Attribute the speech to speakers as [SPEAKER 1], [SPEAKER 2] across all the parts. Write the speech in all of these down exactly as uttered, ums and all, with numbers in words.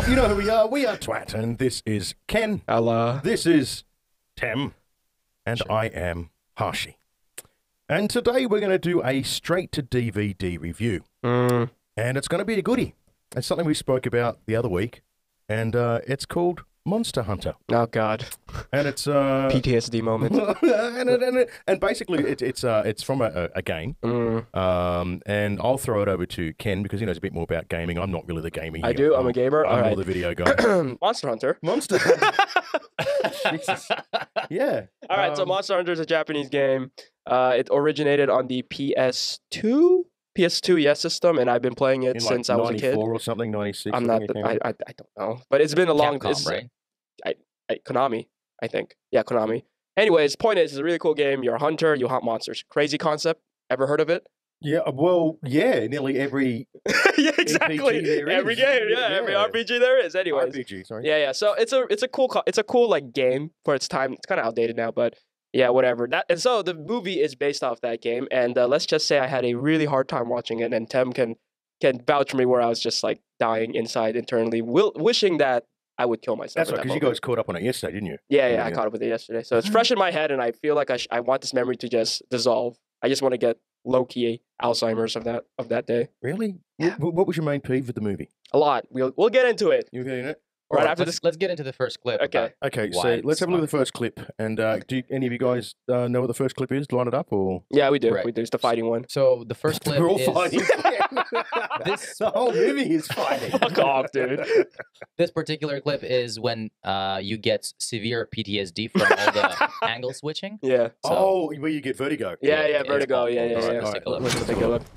[SPEAKER 1] You know who we are. We are Twat, and this is Ken.
[SPEAKER 2] Hello.
[SPEAKER 1] This is Tem, and I am Hershey. And today we're going to do a straight-to-D V D review.
[SPEAKER 2] Mm.
[SPEAKER 1] And it's going to be a goodie. It's something we spoke about the other week, and uh, it's called Monster Hunter.
[SPEAKER 2] Oh, God.
[SPEAKER 1] And it's... Uh,
[SPEAKER 2] P T S D moment.
[SPEAKER 1] and, and, and, and basically, it, it's uh, it's from a, a game.
[SPEAKER 2] Mm.
[SPEAKER 1] Um, and I'll throw it over to Ken, because he knows a bit more about gaming. I'm not really the gamer here.
[SPEAKER 2] I do. I'm, I'm a gamer.
[SPEAKER 1] I'm
[SPEAKER 2] All
[SPEAKER 1] more
[SPEAKER 2] right.
[SPEAKER 1] the video guy.
[SPEAKER 2] Monster Hunter.
[SPEAKER 1] Monster Hunter. Jesus. Yeah.
[SPEAKER 2] All right,
[SPEAKER 1] um,
[SPEAKER 2] so Monster Hunter is a Japanese game. Uh, it originated on the P S two? P S two, yes, system, and I've been playing it
[SPEAKER 1] in
[SPEAKER 2] since
[SPEAKER 1] like
[SPEAKER 2] I was a kid.
[SPEAKER 1] ninety-four or something, ninety-six.
[SPEAKER 2] I'm
[SPEAKER 1] I
[SPEAKER 2] not.
[SPEAKER 1] think it
[SPEAKER 2] The,
[SPEAKER 1] came
[SPEAKER 2] I,
[SPEAKER 1] out.
[SPEAKER 2] I I don't know, but it's been a long.
[SPEAKER 3] Capcom,
[SPEAKER 2] it's,
[SPEAKER 3] right?
[SPEAKER 2] I, I, Konami, I think. Yeah, Konami. Anyways, point is, it's a really cool game. You're a hunter. You hunt monsters. Crazy concept. Ever heard of it?
[SPEAKER 1] Yeah. Well, yeah. Nearly every
[SPEAKER 2] yeah, exactly.
[SPEAKER 1] there
[SPEAKER 2] Every
[SPEAKER 1] is.
[SPEAKER 2] game, yeah,
[SPEAKER 1] Yeah.
[SPEAKER 2] every R P G there is. Anyways,
[SPEAKER 1] R P G. Sorry.
[SPEAKER 2] yeah, yeah. So it's a it's a cool co- it's a cool like game for its time. It's kind of outdated now, but yeah, whatever. That and so the movie is based off that game. And uh, let's just say I had a really hard time watching it, and Tem can can vouch for me where I was just like dying inside internally, will, wishing that I would kill myself.
[SPEAKER 1] That's
[SPEAKER 2] at
[SPEAKER 1] right,
[SPEAKER 2] that
[SPEAKER 1] because you
[SPEAKER 2] moment.
[SPEAKER 1] guys caught up on it yesterday, didn't you?
[SPEAKER 2] Yeah, yeah,
[SPEAKER 1] Yeah,
[SPEAKER 2] I
[SPEAKER 1] yeah.
[SPEAKER 2] caught up with it yesterday. So it's fresh in my head, and I feel like I, sh- I want this memory to just dissolve. I just want to get low-key Alzheimer's of that of that day.
[SPEAKER 1] Really?
[SPEAKER 2] Yeah.
[SPEAKER 1] What, what was your main peeve with the movie?
[SPEAKER 2] A lot. We'll we'll get into it.
[SPEAKER 1] You getting it?
[SPEAKER 2] Right
[SPEAKER 3] Alright,
[SPEAKER 2] after
[SPEAKER 3] let's,
[SPEAKER 2] this.
[SPEAKER 3] let's get into the first clip.
[SPEAKER 2] Okay.
[SPEAKER 3] about
[SPEAKER 1] Okay,
[SPEAKER 3] why
[SPEAKER 1] so
[SPEAKER 3] it's
[SPEAKER 1] let's have a look at
[SPEAKER 3] fun.
[SPEAKER 1] the first clip. And uh, do you, any of you guys uh, know what the first clip is? Line it up, or
[SPEAKER 2] Yeah, we do.
[SPEAKER 3] Right.
[SPEAKER 2] We do. It's the fighting one.
[SPEAKER 3] So the first clip
[SPEAKER 1] we're all
[SPEAKER 3] is
[SPEAKER 1] fighting?
[SPEAKER 3] This-
[SPEAKER 1] the whole movie is fighting.
[SPEAKER 2] Fuck off, dude.
[SPEAKER 3] this particular clip is when uh, you get severe P T S D from all the angle switching.
[SPEAKER 2] Yeah.
[SPEAKER 3] So,
[SPEAKER 1] Oh, where you get vertigo.
[SPEAKER 2] Yeah, yeah,
[SPEAKER 3] it's
[SPEAKER 2] vertigo.
[SPEAKER 3] awful.
[SPEAKER 2] Yeah, yeah,
[SPEAKER 3] Let's-
[SPEAKER 2] yeah.
[SPEAKER 3] let's take a look.
[SPEAKER 2] Let's take a look.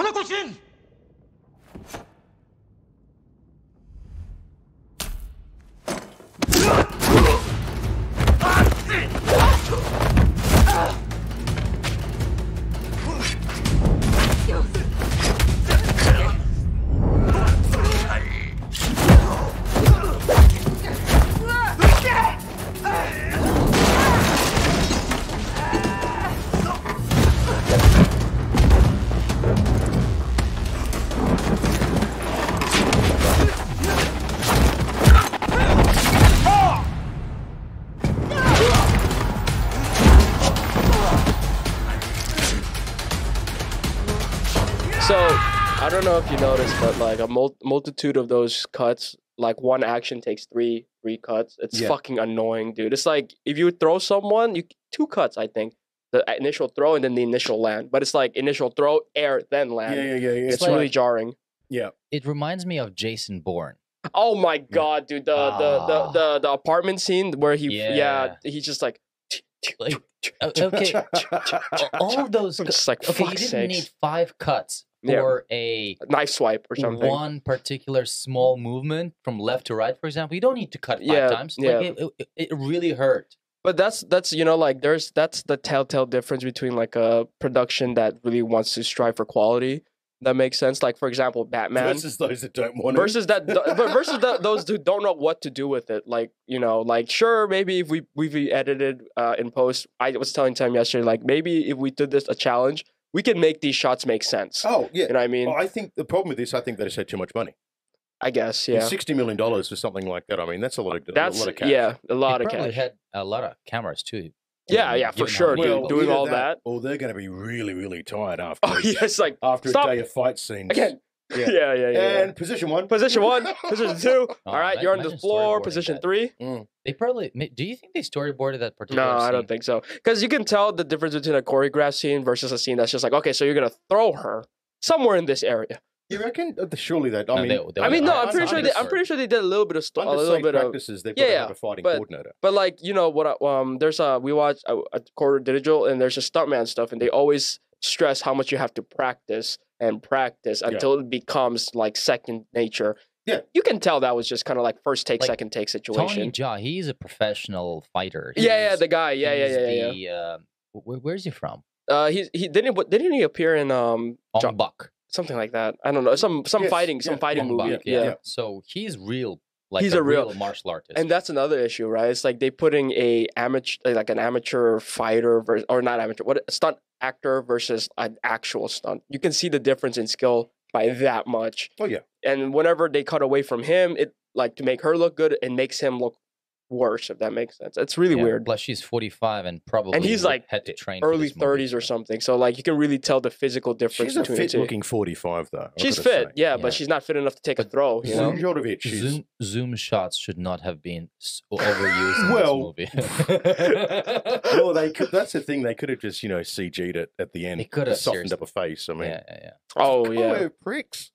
[SPEAKER 2] So I don't know if you noticed, but like a mul- multitude of those cuts, like one action takes three three cuts. It's
[SPEAKER 1] Yeah.
[SPEAKER 2] fucking annoying, dude. It's like if you throw someone, you two cuts. I think the initial throw and then the initial land. But it's like initial throw, air, then land.
[SPEAKER 1] Yeah, yeah, yeah. yeah.
[SPEAKER 2] It's,
[SPEAKER 1] It's
[SPEAKER 3] like-
[SPEAKER 2] really
[SPEAKER 1] like,
[SPEAKER 2] jarring.
[SPEAKER 1] yeah.
[SPEAKER 3] It reminds me of Jason Bourne.
[SPEAKER 2] Oh my god, dude! The the, the
[SPEAKER 3] Ah.
[SPEAKER 2] the the apartment scene where he yeah,
[SPEAKER 3] Yeah.
[SPEAKER 2] he's just like
[SPEAKER 3] Like, o- okay, all of those.
[SPEAKER 2] I'm
[SPEAKER 3] cu-
[SPEAKER 2] just like
[SPEAKER 3] okay, you
[SPEAKER 2] fuck
[SPEAKER 3] didn't
[SPEAKER 2] sakes.
[SPEAKER 3] need five cuts
[SPEAKER 2] Yeah.
[SPEAKER 3] for a
[SPEAKER 2] Knife swipe or something.
[SPEAKER 3] one particular small movement from left to right, for example. You don't need to cut five
[SPEAKER 2] Yeah,
[SPEAKER 3] times.
[SPEAKER 2] yeah.
[SPEAKER 3] Like, it, it, it really hurt.
[SPEAKER 2] But that's that's you know like there's that's the telltale difference between like a production that really wants to strive for quality. That makes sense. Like for example, Batman
[SPEAKER 1] Versus those that don't want to.
[SPEAKER 2] versus that but versus the, those who don't know what to do with it. Like you know, like sure maybe if we we edited uh, in post, I was telling Tim yesterday like maybe if we did this a challenge, we can make these shots make sense.
[SPEAKER 1] Oh, yeah.
[SPEAKER 2] You know what I mean?
[SPEAKER 1] Well, I think the problem with this, I think they just had too much money.
[SPEAKER 2] I guess
[SPEAKER 1] And
[SPEAKER 2] yeah.
[SPEAKER 1] sixty million dollars for something like that. I mean, that's a lot of,
[SPEAKER 2] That's
[SPEAKER 1] a lot of cash.
[SPEAKER 2] yeah, a lot
[SPEAKER 3] They
[SPEAKER 2] of
[SPEAKER 3] probably
[SPEAKER 2] cash.
[SPEAKER 3] had a lot of cameras too.
[SPEAKER 2] Yeah,
[SPEAKER 3] given-
[SPEAKER 2] yeah, for
[SPEAKER 3] given how
[SPEAKER 2] sure,
[SPEAKER 3] many-
[SPEAKER 2] dude. Doing
[SPEAKER 1] either
[SPEAKER 2] all that.
[SPEAKER 1] Or they're going to be really, really tired after,
[SPEAKER 2] Oh yeah, it's like
[SPEAKER 1] after
[SPEAKER 2] stop.
[SPEAKER 1] a day of fight scenes.
[SPEAKER 2] again.
[SPEAKER 1] Yeah.
[SPEAKER 2] Yeah, yeah, yeah. yeah.
[SPEAKER 1] And position one.
[SPEAKER 2] Position one, position two.
[SPEAKER 3] Oh,
[SPEAKER 2] All right,
[SPEAKER 3] ima-
[SPEAKER 2] you're on the
[SPEAKER 3] imagine
[SPEAKER 2] floor.
[SPEAKER 3] storyboarding
[SPEAKER 2] Position
[SPEAKER 3] that.
[SPEAKER 2] three.
[SPEAKER 1] Mm.
[SPEAKER 3] They probably. ma- Do you think they storyboarded that particular?
[SPEAKER 2] No, I don't
[SPEAKER 3] scene?
[SPEAKER 2] think so. Because you can tell the difference between a choreographed scene versus a scene that's just like, okay, so you're gonna throw her somewhere in this area.
[SPEAKER 1] You reckon? Uh, Surely that. I
[SPEAKER 3] No,
[SPEAKER 1] mean,
[SPEAKER 3] they- they
[SPEAKER 2] I mean,
[SPEAKER 3] would-
[SPEAKER 2] no,
[SPEAKER 3] I-
[SPEAKER 2] I'm
[SPEAKER 3] I-
[SPEAKER 2] pretty
[SPEAKER 3] I
[SPEAKER 2] sure. They,
[SPEAKER 3] think
[SPEAKER 2] I'm
[SPEAKER 3] so.
[SPEAKER 2] pretty sure they did a little bit of sto- a
[SPEAKER 1] under
[SPEAKER 2] little
[SPEAKER 1] safe
[SPEAKER 2] bit of.
[SPEAKER 1] practices, they've got
[SPEAKER 2] Yeah,
[SPEAKER 1] to
[SPEAKER 2] yeah,
[SPEAKER 1] have a fighting
[SPEAKER 2] but-
[SPEAKER 1] coordinator.
[SPEAKER 2] But like you know what? I- Um, there's a we watch a, a quarter digital and there's a stuntman stuff, and they always stress how much you have to practice and practice
[SPEAKER 1] Yeah.
[SPEAKER 2] until it becomes like second nature.
[SPEAKER 1] Yeah.
[SPEAKER 2] You can tell that was just kind of like first take,
[SPEAKER 3] Like,
[SPEAKER 2] second take
[SPEAKER 3] Tony
[SPEAKER 2] situation.
[SPEAKER 3] Jaa, he's a professional fighter.
[SPEAKER 2] Yeah, yeah,
[SPEAKER 3] He's-
[SPEAKER 2] the guy. Yeah, yeah,
[SPEAKER 3] he's
[SPEAKER 2] yeah, yeah. yeah.
[SPEAKER 3] the, uh, wh- where's he from?
[SPEAKER 2] Uh, he's he didn't what- didn't he appear in um Jo-
[SPEAKER 3] Ong Bak.
[SPEAKER 2] something like that? I don't know, some some
[SPEAKER 1] Yes,
[SPEAKER 2] fighting some
[SPEAKER 1] yeah,
[SPEAKER 2] fighting
[SPEAKER 3] Ong
[SPEAKER 2] movie.
[SPEAKER 3] Bak,
[SPEAKER 2] Yeah.
[SPEAKER 1] yeah.
[SPEAKER 3] So he's real, like
[SPEAKER 2] He's
[SPEAKER 3] a,
[SPEAKER 2] a real-
[SPEAKER 3] real martial artist.
[SPEAKER 2] And that's another issue, right? It's like they putting a amateur like an amateur fighter versus or not amateur, what stunt actor versus an actual stunt. You can see the difference in skill by that much.
[SPEAKER 1] Oh yeah.
[SPEAKER 2] And whenever they cut away from him, it like to make her look good and makes him look worse, if that makes sense. It's really
[SPEAKER 3] Yeah,
[SPEAKER 2] weird.
[SPEAKER 3] Plus, she's forty-five and probably
[SPEAKER 2] And he's
[SPEAKER 3] would-
[SPEAKER 2] like
[SPEAKER 3] had to train for
[SPEAKER 2] early
[SPEAKER 3] this movie,
[SPEAKER 2] thirties or
[SPEAKER 3] so-
[SPEAKER 2] something. So like you can really tell the physical difference
[SPEAKER 1] She's a
[SPEAKER 2] between the two.
[SPEAKER 1] fit-looking forty-five, though. I've
[SPEAKER 2] She's
[SPEAKER 1] gotta
[SPEAKER 2] fit,
[SPEAKER 1] say.
[SPEAKER 2] yeah,
[SPEAKER 3] Yeah.
[SPEAKER 2] but she's not fit enough to take a
[SPEAKER 3] But
[SPEAKER 2] throw. You know?
[SPEAKER 1] Zoom shot of it. She's
[SPEAKER 3] Zoom zoom shots should not have been s- overused in
[SPEAKER 1] Well-
[SPEAKER 3] this movie.
[SPEAKER 1] well, they could. That's the thing. They could have just, you know, C G'd it at the end.
[SPEAKER 3] They could have,
[SPEAKER 1] softened
[SPEAKER 3] seriously.
[SPEAKER 1] up a face. I mean,
[SPEAKER 3] yeah, yeah,
[SPEAKER 2] Oh
[SPEAKER 1] oh,
[SPEAKER 2] yeah.
[SPEAKER 1] pricks.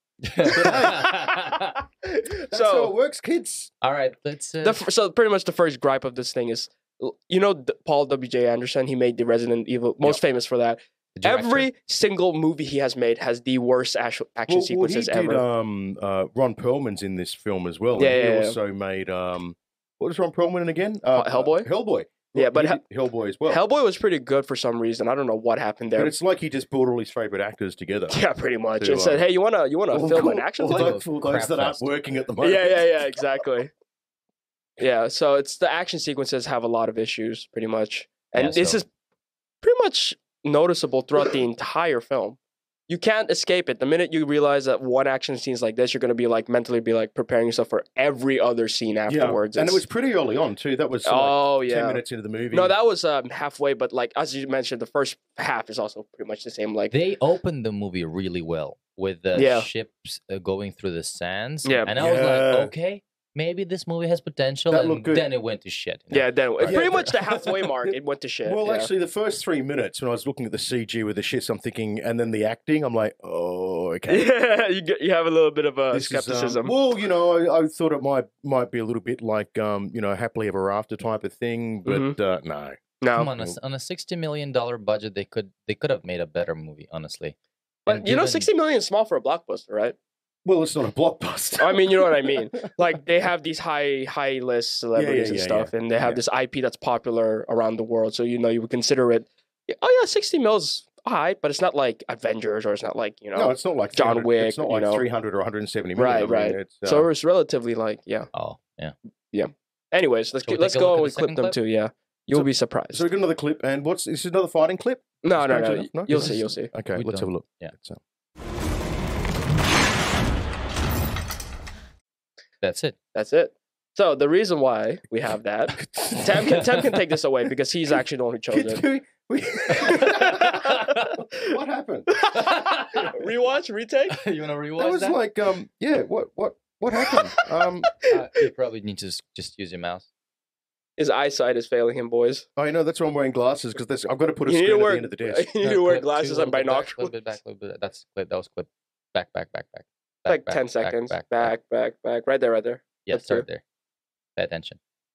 [SPEAKER 3] yeah.
[SPEAKER 1] That's
[SPEAKER 2] So-
[SPEAKER 1] how it works, kids.
[SPEAKER 3] All right, let's. Uh,
[SPEAKER 2] The, f- so pretty much the first gripe of this thing is, l- you know, D- Paul W J Anderson. He made the Resident Evil, most
[SPEAKER 1] Yep.
[SPEAKER 2] famous for that.
[SPEAKER 3] the director.
[SPEAKER 2] Every single movie he has made has the worst action, action
[SPEAKER 1] Well, well, he
[SPEAKER 2] sequences
[SPEAKER 1] did.
[SPEAKER 2] ever.
[SPEAKER 1] Um, uh, Ron Pearlman's in this film as well.
[SPEAKER 2] Yeah,
[SPEAKER 1] and
[SPEAKER 2] yeah,
[SPEAKER 1] he
[SPEAKER 2] yeah.
[SPEAKER 1] also made um, what was Ron Pearlman in again? Uh,
[SPEAKER 2] Hellboy?
[SPEAKER 1] Uh, Hellboy.
[SPEAKER 2] Yeah, but
[SPEAKER 1] He did Hellboy as well.
[SPEAKER 2] Hellboy was pretty good for some reason. I don't know what happened
[SPEAKER 1] But
[SPEAKER 2] there.
[SPEAKER 1] it's like he just brought all his favorite actors together.
[SPEAKER 2] Yeah, pretty much.
[SPEAKER 1] To,
[SPEAKER 2] And said,
[SPEAKER 1] um,
[SPEAKER 2] "Hey, you wanna you wanna
[SPEAKER 1] All
[SPEAKER 2] film
[SPEAKER 1] cool-
[SPEAKER 2] an action
[SPEAKER 1] all
[SPEAKER 2] flick?"
[SPEAKER 1] those, all those
[SPEAKER 3] Crap
[SPEAKER 1] that aren't
[SPEAKER 3] fest.
[SPEAKER 1] working at the moment.
[SPEAKER 2] Yeah, yeah, yeah, exactly. Yeah, so it's the action sequences have a lot of issues, pretty much, and
[SPEAKER 3] Yeah,
[SPEAKER 2] this
[SPEAKER 3] so-
[SPEAKER 2] is pretty much noticeable throughout the entire film. You can't escape it. The minute you realize that one action scene's like this, you're gonna be like mentally be like preparing yourself for every other scene afterwards.
[SPEAKER 1] Yeah, and it
[SPEAKER 2] It's-
[SPEAKER 1] was pretty early on too. That was like
[SPEAKER 2] oh
[SPEAKER 1] ten
[SPEAKER 2] yeah.
[SPEAKER 1] minutes into the movie.
[SPEAKER 2] No, that was um, halfway, but like as you mentioned, the first half is also pretty much the same. Like
[SPEAKER 3] They opened the movie really well with the
[SPEAKER 2] Yeah.
[SPEAKER 3] ships uh, going through the sands.
[SPEAKER 2] Yeah.
[SPEAKER 3] And I was
[SPEAKER 1] Yeah.
[SPEAKER 3] like, okay, maybe this movie has potential.
[SPEAKER 1] That
[SPEAKER 3] and
[SPEAKER 1] looked good.
[SPEAKER 3] then it went to shit. you know?
[SPEAKER 2] yeah, then
[SPEAKER 1] Yeah.
[SPEAKER 2] pretty much the halfway mark, it went to shit.
[SPEAKER 1] Well,
[SPEAKER 2] yeah.
[SPEAKER 1] actually, the first three minutes when I was looking at the C G with the shits, I'm thinking, and then the acting, I'm like, oh, okay.
[SPEAKER 2] Yeah, you get, you have a little bit of a
[SPEAKER 1] This is, um,
[SPEAKER 2] skepticism.
[SPEAKER 1] well, you know, I, I thought it might might be a little bit like, um, you know, happily ever after type of thing, but
[SPEAKER 2] Mhm.
[SPEAKER 1] uh, no.
[SPEAKER 2] no,
[SPEAKER 3] Come on, a s- on a sixty million dollar budget, they could they could have made a better movie, honestly.
[SPEAKER 2] but
[SPEAKER 3] And
[SPEAKER 2] you know,
[SPEAKER 3] given-
[SPEAKER 2] sixty million is small for a blockbuster, right?
[SPEAKER 1] Well, it's not a blockbuster.
[SPEAKER 2] I mean, you know what I mean. Like they have these high high list celebrities and
[SPEAKER 1] yeah,
[SPEAKER 2] stuff, and they have
[SPEAKER 1] Yeah.
[SPEAKER 2] this I P that's popular around the world. So you know, you would consider it. Oh yeah, sixty mils, alright, but it's not like Avengers or it's not like you know.
[SPEAKER 1] no, it's not like
[SPEAKER 2] John
[SPEAKER 1] 300
[SPEAKER 2] Wick,
[SPEAKER 1] It's not
[SPEAKER 2] you
[SPEAKER 1] like
[SPEAKER 2] know.
[SPEAKER 1] three hundred or one hundred seventy million.
[SPEAKER 2] Right,
[SPEAKER 1] I mean,
[SPEAKER 2] right.
[SPEAKER 1] It's, uh,
[SPEAKER 2] So it's relatively like yeah.
[SPEAKER 3] Oh, yeah.
[SPEAKER 2] Anyways, let's
[SPEAKER 3] Shall we
[SPEAKER 2] let's
[SPEAKER 3] take a look
[SPEAKER 2] go
[SPEAKER 3] at
[SPEAKER 2] and
[SPEAKER 3] the
[SPEAKER 2] clip
[SPEAKER 3] second
[SPEAKER 2] them
[SPEAKER 3] clip?
[SPEAKER 2] too. Yeah, you'll
[SPEAKER 1] So-
[SPEAKER 2] be surprised.
[SPEAKER 1] so we got another clip, and what's this? Is another fighting clip?
[SPEAKER 2] no, no,
[SPEAKER 1] Strange
[SPEAKER 2] no,
[SPEAKER 1] enough, no?
[SPEAKER 2] You'll
[SPEAKER 1] This
[SPEAKER 2] see,
[SPEAKER 1] is-
[SPEAKER 2] you'll see.
[SPEAKER 1] Okay,
[SPEAKER 3] We
[SPEAKER 1] let's have a
[SPEAKER 3] don't-
[SPEAKER 1] look.
[SPEAKER 3] yeah.
[SPEAKER 1] Let's, uh,
[SPEAKER 3] That's it.
[SPEAKER 2] That's it. So the reason why we have that, Tam can, Tam can take this away because he's actually the one who chose it.
[SPEAKER 1] Can we- we- what happened?
[SPEAKER 2] Rewatch, retake.
[SPEAKER 3] you want to
[SPEAKER 1] That
[SPEAKER 3] rewatch
[SPEAKER 1] was
[SPEAKER 3] that?
[SPEAKER 1] like, um, yeah. What, what, what happened? Um,
[SPEAKER 3] Uh, you probably need to s- just use your mouse.
[SPEAKER 2] His eyesight is failing him, boys.
[SPEAKER 1] oh, you know that's why I'm wearing glasses because I've got to put a
[SPEAKER 2] You need
[SPEAKER 1] screen
[SPEAKER 2] to
[SPEAKER 1] at
[SPEAKER 2] wear,
[SPEAKER 1] the end of the desk.
[SPEAKER 2] you need
[SPEAKER 3] No,
[SPEAKER 2] to wear
[SPEAKER 3] clip two,
[SPEAKER 2] glasses
[SPEAKER 3] little
[SPEAKER 2] and
[SPEAKER 3] bit back,
[SPEAKER 2] binoculars.
[SPEAKER 3] little bit back, little bit. That's clip. That was clip. Back, back, back, back.
[SPEAKER 2] Like
[SPEAKER 3] back,
[SPEAKER 2] ten
[SPEAKER 3] back,
[SPEAKER 2] seconds.
[SPEAKER 3] Back,
[SPEAKER 2] Back, back, back. Right there, right there.
[SPEAKER 3] Yeah,
[SPEAKER 2] That's
[SPEAKER 3] start
[SPEAKER 2] true.
[SPEAKER 3] there. Pay attention.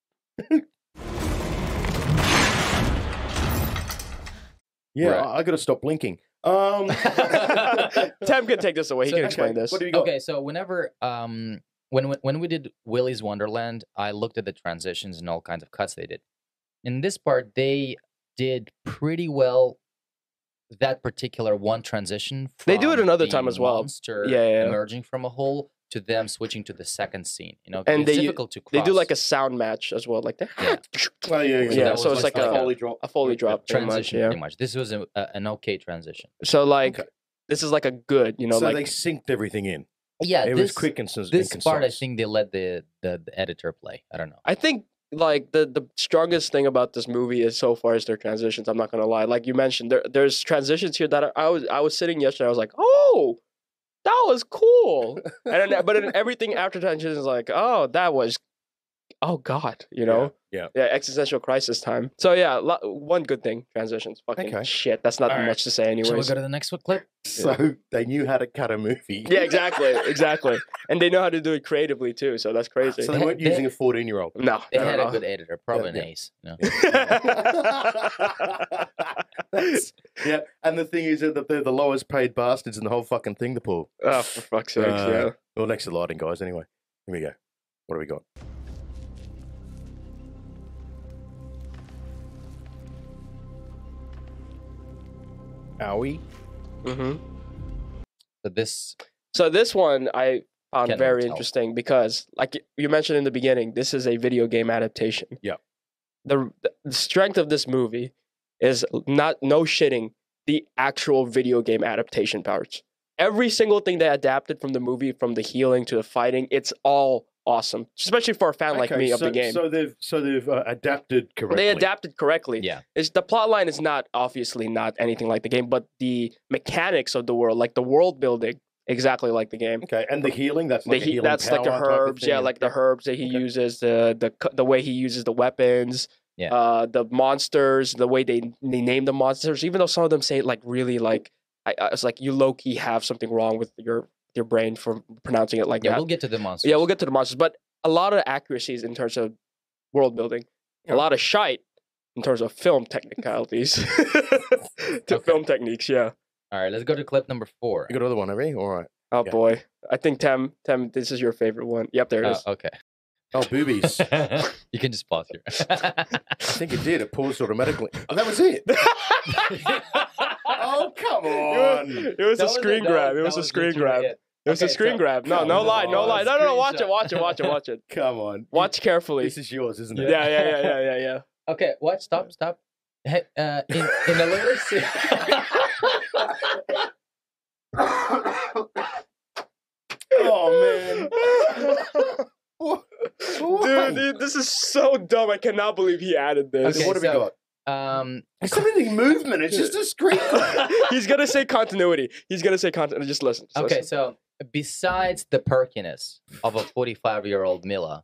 [SPEAKER 1] Yeah,
[SPEAKER 3] Right.
[SPEAKER 1] I, I got to stop blinking. Um,
[SPEAKER 2] Tam can take this away. He
[SPEAKER 3] So-
[SPEAKER 2] can explain
[SPEAKER 1] okay,
[SPEAKER 2] this.
[SPEAKER 1] What do you got?
[SPEAKER 3] Okay, so whenever um when we- when we did Willy's Wonderland, I looked at the transitions and all kinds of cuts they did. In this part, they did pretty well that particular one transition.
[SPEAKER 2] They do it
[SPEAKER 3] from
[SPEAKER 2] another
[SPEAKER 3] the
[SPEAKER 2] time as well.
[SPEAKER 3] Monster
[SPEAKER 2] Yeah, yeah, yeah.
[SPEAKER 3] emerging from a hole to them switching to the second scene. You know,
[SPEAKER 2] And
[SPEAKER 3] it's
[SPEAKER 2] they-
[SPEAKER 3] difficult to
[SPEAKER 2] They
[SPEAKER 3] cross.
[SPEAKER 2] do like a sound match as well, like that.
[SPEAKER 3] Yeah.
[SPEAKER 1] Oh, yeah, yeah.
[SPEAKER 3] So
[SPEAKER 2] Yeah,
[SPEAKER 3] that
[SPEAKER 2] so
[SPEAKER 3] was
[SPEAKER 2] it's like
[SPEAKER 3] like
[SPEAKER 2] a,
[SPEAKER 1] Foley drop.
[SPEAKER 2] a Foley drop, pretty much.
[SPEAKER 3] transition.
[SPEAKER 2] Yeah.
[SPEAKER 3] Pretty much. This was a, a, an okay transition.
[SPEAKER 2] So like,
[SPEAKER 1] Okay.
[SPEAKER 2] this is like a good, you know,
[SPEAKER 1] so
[SPEAKER 2] like
[SPEAKER 1] they synced everything in.
[SPEAKER 3] Yeah,
[SPEAKER 1] it
[SPEAKER 3] this,
[SPEAKER 1] was quick and, sus-
[SPEAKER 3] This
[SPEAKER 1] and
[SPEAKER 3] part, I
[SPEAKER 1] concise.
[SPEAKER 3] think they let the, the the editor play. I don't know.
[SPEAKER 2] I think like the the strongest thing about this movie is so far is their transitions. I'm not gonna lie. Like you mentioned, there there's transitions here that I, I was I was sitting yesterday. I was like, oh, that was cool. And then, but then everything after transitions is like, oh, that was, oh god, you know.
[SPEAKER 1] Yeah.
[SPEAKER 2] Yeah, existential crisis time. So yeah, lo- one good thing, transitions. Fucking
[SPEAKER 1] Okay.
[SPEAKER 2] shit. That's not
[SPEAKER 3] All right.
[SPEAKER 2] much to say
[SPEAKER 3] Shall we
[SPEAKER 2] anyways.
[SPEAKER 3] go to the next one clip?
[SPEAKER 1] So they knew how to cut a movie.
[SPEAKER 2] Yeah, exactly, exactly. And they know how to do it creatively too. So that's crazy.
[SPEAKER 1] So they weren't
[SPEAKER 3] They-
[SPEAKER 1] using a fourteen-year-old.
[SPEAKER 2] no,
[SPEAKER 3] They
[SPEAKER 2] no,
[SPEAKER 3] had
[SPEAKER 2] no.
[SPEAKER 3] a good editor, probably
[SPEAKER 1] yeah.
[SPEAKER 3] an ace. You know?
[SPEAKER 1] That's- yeah, and the thing is that they're the lowest paid bastards in the whole fucking thing to pull.
[SPEAKER 2] Oh, for fuck's sake,
[SPEAKER 1] Uh,
[SPEAKER 2] yeah.
[SPEAKER 1] Well, next to the lighting, guys. Anyway, here we go. What do we got? Owie.
[SPEAKER 2] hmm
[SPEAKER 3] So this,
[SPEAKER 2] So this one I found
[SPEAKER 3] Can't
[SPEAKER 2] very
[SPEAKER 3] tell.
[SPEAKER 2] interesting because, like y- you mentioned in the beginning, this is a video game adaptation.
[SPEAKER 1] Yeah.
[SPEAKER 2] The, the strength of this movie is not no shitting the actual video game adaptation parts. Every single thing they adapted from the movie, from the healing to the fighting, it's all awesome, especially for a fan like
[SPEAKER 1] Okay,
[SPEAKER 2] me
[SPEAKER 1] so,
[SPEAKER 2] of the game.
[SPEAKER 1] So they've so they've uh, adapted correctly.
[SPEAKER 2] They adapted correctly.
[SPEAKER 3] Yeah.
[SPEAKER 2] It's, the plot line is not obviously not anything like the game, but the mechanics of the world, like the world building, exactly like the game.
[SPEAKER 1] Okay, and the healing, that's like
[SPEAKER 2] the
[SPEAKER 1] a
[SPEAKER 2] he,
[SPEAKER 1] healing
[SPEAKER 2] that's like the
[SPEAKER 1] power type of
[SPEAKER 2] herbs,
[SPEAKER 1] thing,
[SPEAKER 2] yeah,
[SPEAKER 1] and-
[SPEAKER 2] like the herbs that he
[SPEAKER 1] Okay.
[SPEAKER 2] uses, the the c- the way he uses the weapons,
[SPEAKER 3] Yeah.
[SPEAKER 2] uh, the monsters, the way they they name the monsters. Even though some of them say it like really like, I, I it's like you low key have something wrong with your your brain for pronouncing it like
[SPEAKER 3] Yeah,
[SPEAKER 2] that.
[SPEAKER 3] we'll get to the monsters.
[SPEAKER 2] Yeah, we'll get to the monsters, but a lot of accuracies in terms of world building,
[SPEAKER 1] Yeah.
[SPEAKER 2] a lot of shite in terms of film technicalities, to
[SPEAKER 3] Okay.
[SPEAKER 2] film techniques. Yeah.
[SPEAKER 3] All right, let's go to clip number four.
[SPEAKER 1] You got another one, have you? All right.
[SPEAKER 2] Oh
[SPEAKER 1] Yeah.
[SPEAKER 2] boy, I think Tem Tem, this is your favorite one. Yep, there it
[SPEAKER 3] Uh,
[SPEAKER 2] is.
[SPEAKER 3] okay.
[SPEAKER 1] Oh, boobies.
[SPEAKER 3] You can just pause here.
[SPEAKER 1] I think it did. It paused automatically. Oh, that was it. Oh, come on.
[SPEAKER 2] It was
[SPEAKER 3] That
[SPEAKER 2] a screen
[SPEAKER 3] that
[SPEAKER 2] grab. It
[SPEAKER 3] that
[SPEAKER 2] was a screen
[SPEAKER 3] literally
[SPEAKER 2] grab.
[SPEAKER 3] it.
[SPEAKER 2] It was a
[SPEAKER 3] Okay,
[SPEAKER 2] screen
[SPEAKER 3] so-
[SPEAKER 2] grab. No,
[SPEAKER 1] Come
[SPEAKER 2] no lie, no
[SPEAKER 1] on,
[SPEAKER 2] lie. No, no, no. Watch it,
[SPEAKER 3] screenshot.
[SPEAKER 2] watch it, watch it, watch it.
[SPEAKER 1] Come on.
[SPEAKER 2] Watch carefully.
[SPEAKER 1] This is yours, isn't it?
[SPEAKER 2] Yeah, yeah, yeah, yeah, yeah, yeah.
[SPEAKER 3] Okay, what? Stop, stop. Hey, uh, in, in a later scene.
[SPEAKER 1] Oh, man. What?
[SPEAKER 2] Dude, dude, this is so dumb. I cannot believe he added this.
[SPEAKER 3] Okay,
[SPEAKER 1] what have we
[SPEAKER 3] so-
[SPEAKER 1] got?
[SPEAKER 3] Um,
[SPEAKER 1] It's not any movement. It's just a screen grab.
[SPEAKER 2] He's gonna say continuity. He's gonna say continuity. Just listen. Just
[SPEAKER 3] okay,
[SPEAKER 2] listen.
[SPEAKER 3] so besides the perkiness of a forty-five-year-old Mila,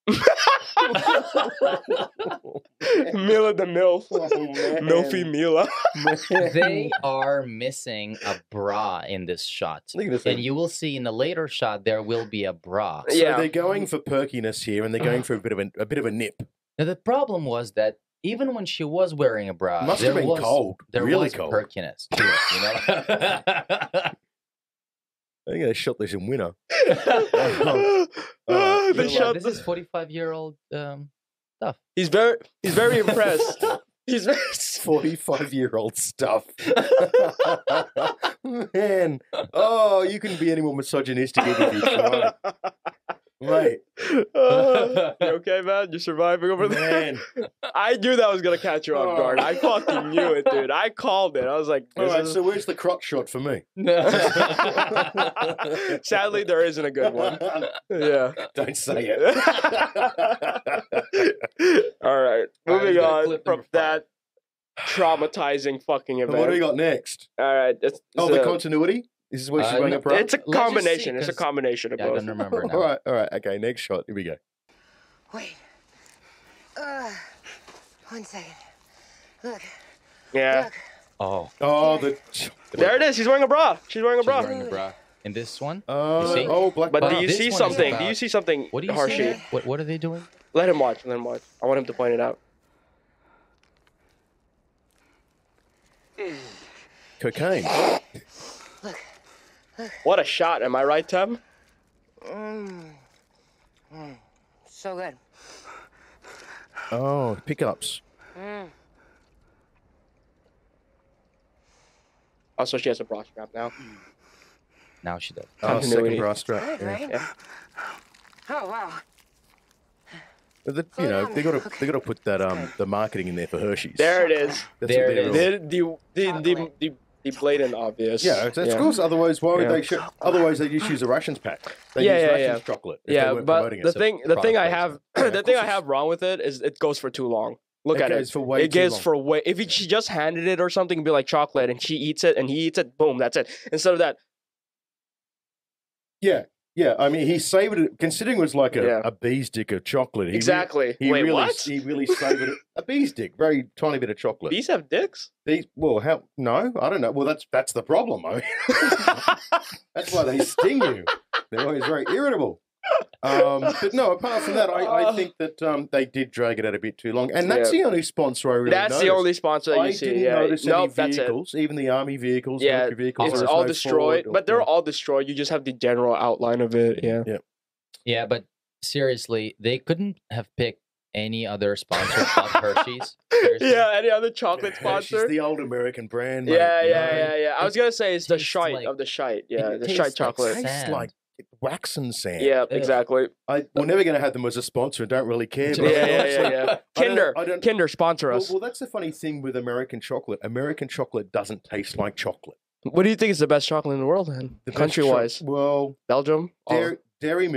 [SPEAKER 2] Mila the MILF.
[SPEAKER 1] Oh, man.
[SPEAKER 2] Milfy Mila.
[SPEAKER 3] they are missing a bra in this shot.
[SPEAKER 1] Look at this
[SPEAKER 3] And
[SPEAKER 1] thing.
[SPEAKER 3] you will see in the later shot there will be a bra.
[SPEAKER 1] So
[SPEAKER 2] Yeah.
[SPEAKER 1] they're going for perkiness here, and they're going for a bit of a, a bit of a nip.
[SPEAKER 3] Now the problem was that even when she was wearing a bra,
[SPEAKER 1] Must
[SPEAKER 3] there
[SPEAKER 1] have been
[SPEAKER 3] was,
[SPEAKER 1] cold,
[SPEAKER 3] There
[SPEAKER 1] really
[SPEAKER 3] was
[SPEAKER 1] cold.
[SPEAKER 3] perkiness to it, you know.
[SPEAKER 1] I think they shot this in winter.
[SPEAKER 2] Ah,
[SPEAKER 1] Uh,
[SPEAKER 2] they
[SPEAKER 3] So, uh,
[SPEAKER 2] shot
[SPEAKER 3] this
[SPEAKER 2] the-
[SPEAKER 3] is forty-five-year-old um, stuff.
[SPEAKER 2] He's very, he's very impressed. He's very.
[SPEAKER 1] forty-five-year-old stuff. Man, oh, you couldn't be any more misogynistic if you try. Mate,
[SPEAKER 2] Uh, you okay, man? You surviving over there?
[SPEAKER 1] man.
[SPEAKER 2] I knew that was gonna catch you off guard. I fucking knew it, dude. I called it. I was like,
[SPEAKER 1] All
[SPEAKER 2] this
[SPEAKER 1] right,
[SPEAKER 2] is-
[SPEAKER 1] so where's the crotch shot for me?
[SPEAKER 2] sadly, there isn't a good one. Yeah.
[SPEAKER 1] Don't say it.
[SPEAKER 2] All right,
[SPEAKER 3] All right,
[SPEAKER 2] moving
[SPEAKER 3] let's go to
[SPEAKER 2] on
[SPEAKER 3] clip
[SPEAKER 2] from
[SPEAKER 3] number five.
[SPEAKER 2] that traumatizing fucking
[SPEAKER 1] And
[SPEAKER 2] event.
[SPEAKER 1] what do we got next?
[SPEAKER 2] All right, it's,
[SPEAKER 1] Oh,
[SPEAKER 2] it's
[SPEAKER 1] the
[SPEAKER 2] a-
[SPEAKER 1] continuity? This is where she's
[SPEAKER 3] Uh,
[SPEAKER 1] wearing
[SPEAKER 3] no,
[SPEAKER 1] a bra?
[SPEAKER 2] it's a
[SPEAKER 3] Let's just see,
[SPEAKER 2] combination. It's a
[SPEAKER 3] 'cause-
[SPEAKER 2] combination of
[SPEAKER 3] Yeah, I
[SPEAKER 2] both.
[SPEAKER 3] don't remember now.
[SPEAKER 1] All right, all right. Okay, next shot. Here we go.
[SPEAKER 4] Wait. Uh, one second. Look.
[SPEAKER 2] Yeah,
[SPEAKER 4] Look.
[SPEAKER 3] Oh,
[SPEAKER 1] Oh, the...
[SPEAKER 2] there it is. She's wearing a bra. She's wearing a
[SPEAKER 3] she's
[SPEAKER 2] bra.
[SPEAKER 3] wearing a bra. In this one,
[SPEAKER 1] Uh,
[SPEAKER 3] see?
[SPEAKER 1] oh, black
[SPEAKER 2] But
[SPEAKER 1] bra.
[SPEAKER 2] do you
[SPEAKER 3] This
[SPEAKER 2] see
[SPEAKER 3] one is
[SPEAKER 2] something? Do
[SPEAKER 3] about-
[SPEAKER 2] you see something,
[SPEAKER 3] what do you
[SPEAKER 2] Hershey?
[SPEAKER 3] see? What What are they doing?
[SPEAKER 2] Let him watch. Let him watch. I want him to point it out.
[SPEAKER 1] Cocaine.
[SPEAKER 4] Look.
[SPEAKER 2] What a shot. Am I right, Tim?
[SPEAKER 4] Mmm. Mm. So good.
[SPEAKER 1] Oh, pickups.
[SPEAKER 4] Mm.
[SPEAKER 2] Also, she has a bra strap now.
[SPEAKER 3] Now she does.
[SPEAKER 1] Oh,
[SPEAKER 2] Continuity.
[SPEAKER 1] second bra strap.
[SPEAKER 4] Good,
[SPEAKER 1] Yeah.
[SPEAKER 4] right?
[SPEAKER 2] Yeah.
[SPEAKER 4] Oh, wow.
[SPEAKER 1] But the, you know, they got to they got to put that um the marketing in there for Hershey's.
[SPEAKER 2] There it is.
[SPEAKER 1] That's
[SPEAKER 3] There
[SPEAKER 1] what
[SPEAKER 3] it
[SPEAKER 1] they're
[SPEAKER 3] is.
[SPEAKER 1] all-
[SPEAKER 2] The the the the, the, the blatant obvious.
[SPEAKER 1] Yeah, that's of course. Otherwise, why would
[SPEAKER 2] Yeah.
[SPEAKER 1] they? Sh- otherwise, they just use a rations pack. They
[SPEAKER 2] Yeah,
[SPEAKER 1] use
[SPEAKER 2] yeah,
[SPEAKER 1] rations
[SPEAKER 2] yeah.
[SPEAKER 1] chocolate. If they
[SPEAKER 2] Yeah,
[SPEAKER 1] weren't
[SPEAKER 2] but
[SPEAKER 1] promoting
[SPEAKER 2] the
[SPEAKER 1] it. So
[SPEAKER 2] thing the thing I
[SPEAKER 3] product
[SPEAKER 2] have
[SPEAKER 1] Yeah,
[SPEAKER 2] the
[SPEAKER 1] of
[SPEAKER 2] thing
[SPEAKER 1] course
[SPEAKER 2] I
[SPEAKER 1] it's-
[SPEAKER 2] have wrong with it is it goes for too long. Look
[SPEAKER 1] It
[SPEAKER 2] at
[SPEAKER 1] goes
[SPEAKER 2] it.
[SPEAKER 1] for way
[SPEAKER 2] it
[SPEAKER 1] too
[SPEAKER 2] goes
[SPEAKER 1] long.
[SPEAKER 2] for way. If he, she just handed it or something, and be like chocolate, and she eats it, and he eats it, boom, that's it. Instead of that,
[SPEAKER 1] Yeah, yeah. I mean, he savoured it. Considering it was like a,
[SPEAKER 2] Yeah.
[SPEAKER 1] a bee's dick of chocolate. He re-
[SPEAKER 2] exactly.
[SPEAKER 1] He
[SPEAKER 2] Wait,
[SPEAKER 1] really,
[SPEAKER 2] what?
[SPEAKER 1] He really savoured it. A bee's dick, very tiny bit of chocolate.
[SPEAKER 2] Bees have dicks?
[SPEAKER 1] These, well, how? No, I don't know. Well, that's that's the problem. I mean, that's why they sting you. They're always very irritable. Um, but no, apart from that, I, I think that um, they did drag it out a bit too long, and that's
[SPEAKER 2] Yeah.
[SPEAKER 1] the only sponsor I really
[SPEAKER 2] That's
[SPEAKER 1] noticed.
[SPEAKER 2] the only sponsor that you
[SPEAKER 1] I
[SPEAKER 2] see.
[SPEAKER 1] didn't
[SPEAKER 2] Yeah.
[SPEAKER 1] notice
[SPEAKER 2] Nope,
[SPEAKER 1] any
[SPEAKER 2] that's it.
[SPEAKER 1] vehicles, even the army vehicles,
[SPEAKER 2] Yeah,
[SPEAKER 1] military vehicles.
[SPEAKER 2] It's
[SPEAKER 1] there was
[SPEAKER 2] all
[SPEAKER 1] no
[SPEAKER 2] destroyed,
[SPEAKER 1] Ford or-
[SPEAKER 2] but they're
[SPEAKER 1] yeah.
[SPEAKER 2] all destroyed. You just have the general outline of it. Yeah.
[SPEAKER 3] Yeah, but seriously, they couldn't have picked any other sponsor but Hershey's. Seriously?
[SPEAKER 2] Yeah. Any other chocolate
[SPEAKER 1] Yeah,
[SPEAKER 2] sponsor?
[SPEAKER 1] She's the old American brand.
[SPEAKER 2] Yeah,
[SPEAKER 1] mate, you
[SPEAKER 2] yeah,
[SPEAKER 1] know?
[SPEAKER 2] yeah, yeah. I
[SPEAKER 3] It
[SPEAKER 2] was gonna say it's the
[SPEAKER 3] tastes
[SPEAKER 2] shite
[SPEAKER 3] like-
[SPEAKER 2] of the shite. Yeah,
[SPEAKER 3] it
[SPEAKER 2] the
[SPEAKER 3] tastes
[SPEAKER 2] shite
[SPEAKER 3] like
[SPEAKER 2] chocolate.
[SPEAKER 1] It tastes
[SPEAKER 3] Sand.
[SPEAKER 1] like wax and sand.
[SPEAKER 2] Yeah,
[SPEAKER 3] Ugh.
[SPEAKER 2] exactly.
[SPEAKER 1] I, we're never going to have them as a sponsor and don't really care.
[SPEAKER 2] Yeah,
[SPEAKER 1] but
[SPEAKER 2] yeah,
[SPEAKER 1] honestly,
[SPEAKER 2] yeah, yeah.
[SPEAKER 1] I don't-
[SPEAKER 2] Kinder,
[SPEAKER 1] I don't-
[SPEAKER 2] Kinder, sponsor
[SPEAKER 1] Well,
[SPEAKER 2] us.
[SPEAKER 1] well, that's the funny thing with American chocolate. American chocolate doesn't taste like chocolate.
[SPEAKER 2] What do you think is the best chocolate in the world, then?
[SPEAKER 1] The best
[SPEAKER 2] Country wise,
[SPEAKER 1] cho- Well,
[SPEAKER 2] Belgium. Oh,
[SPEAKER 1] dairy, dairy milk.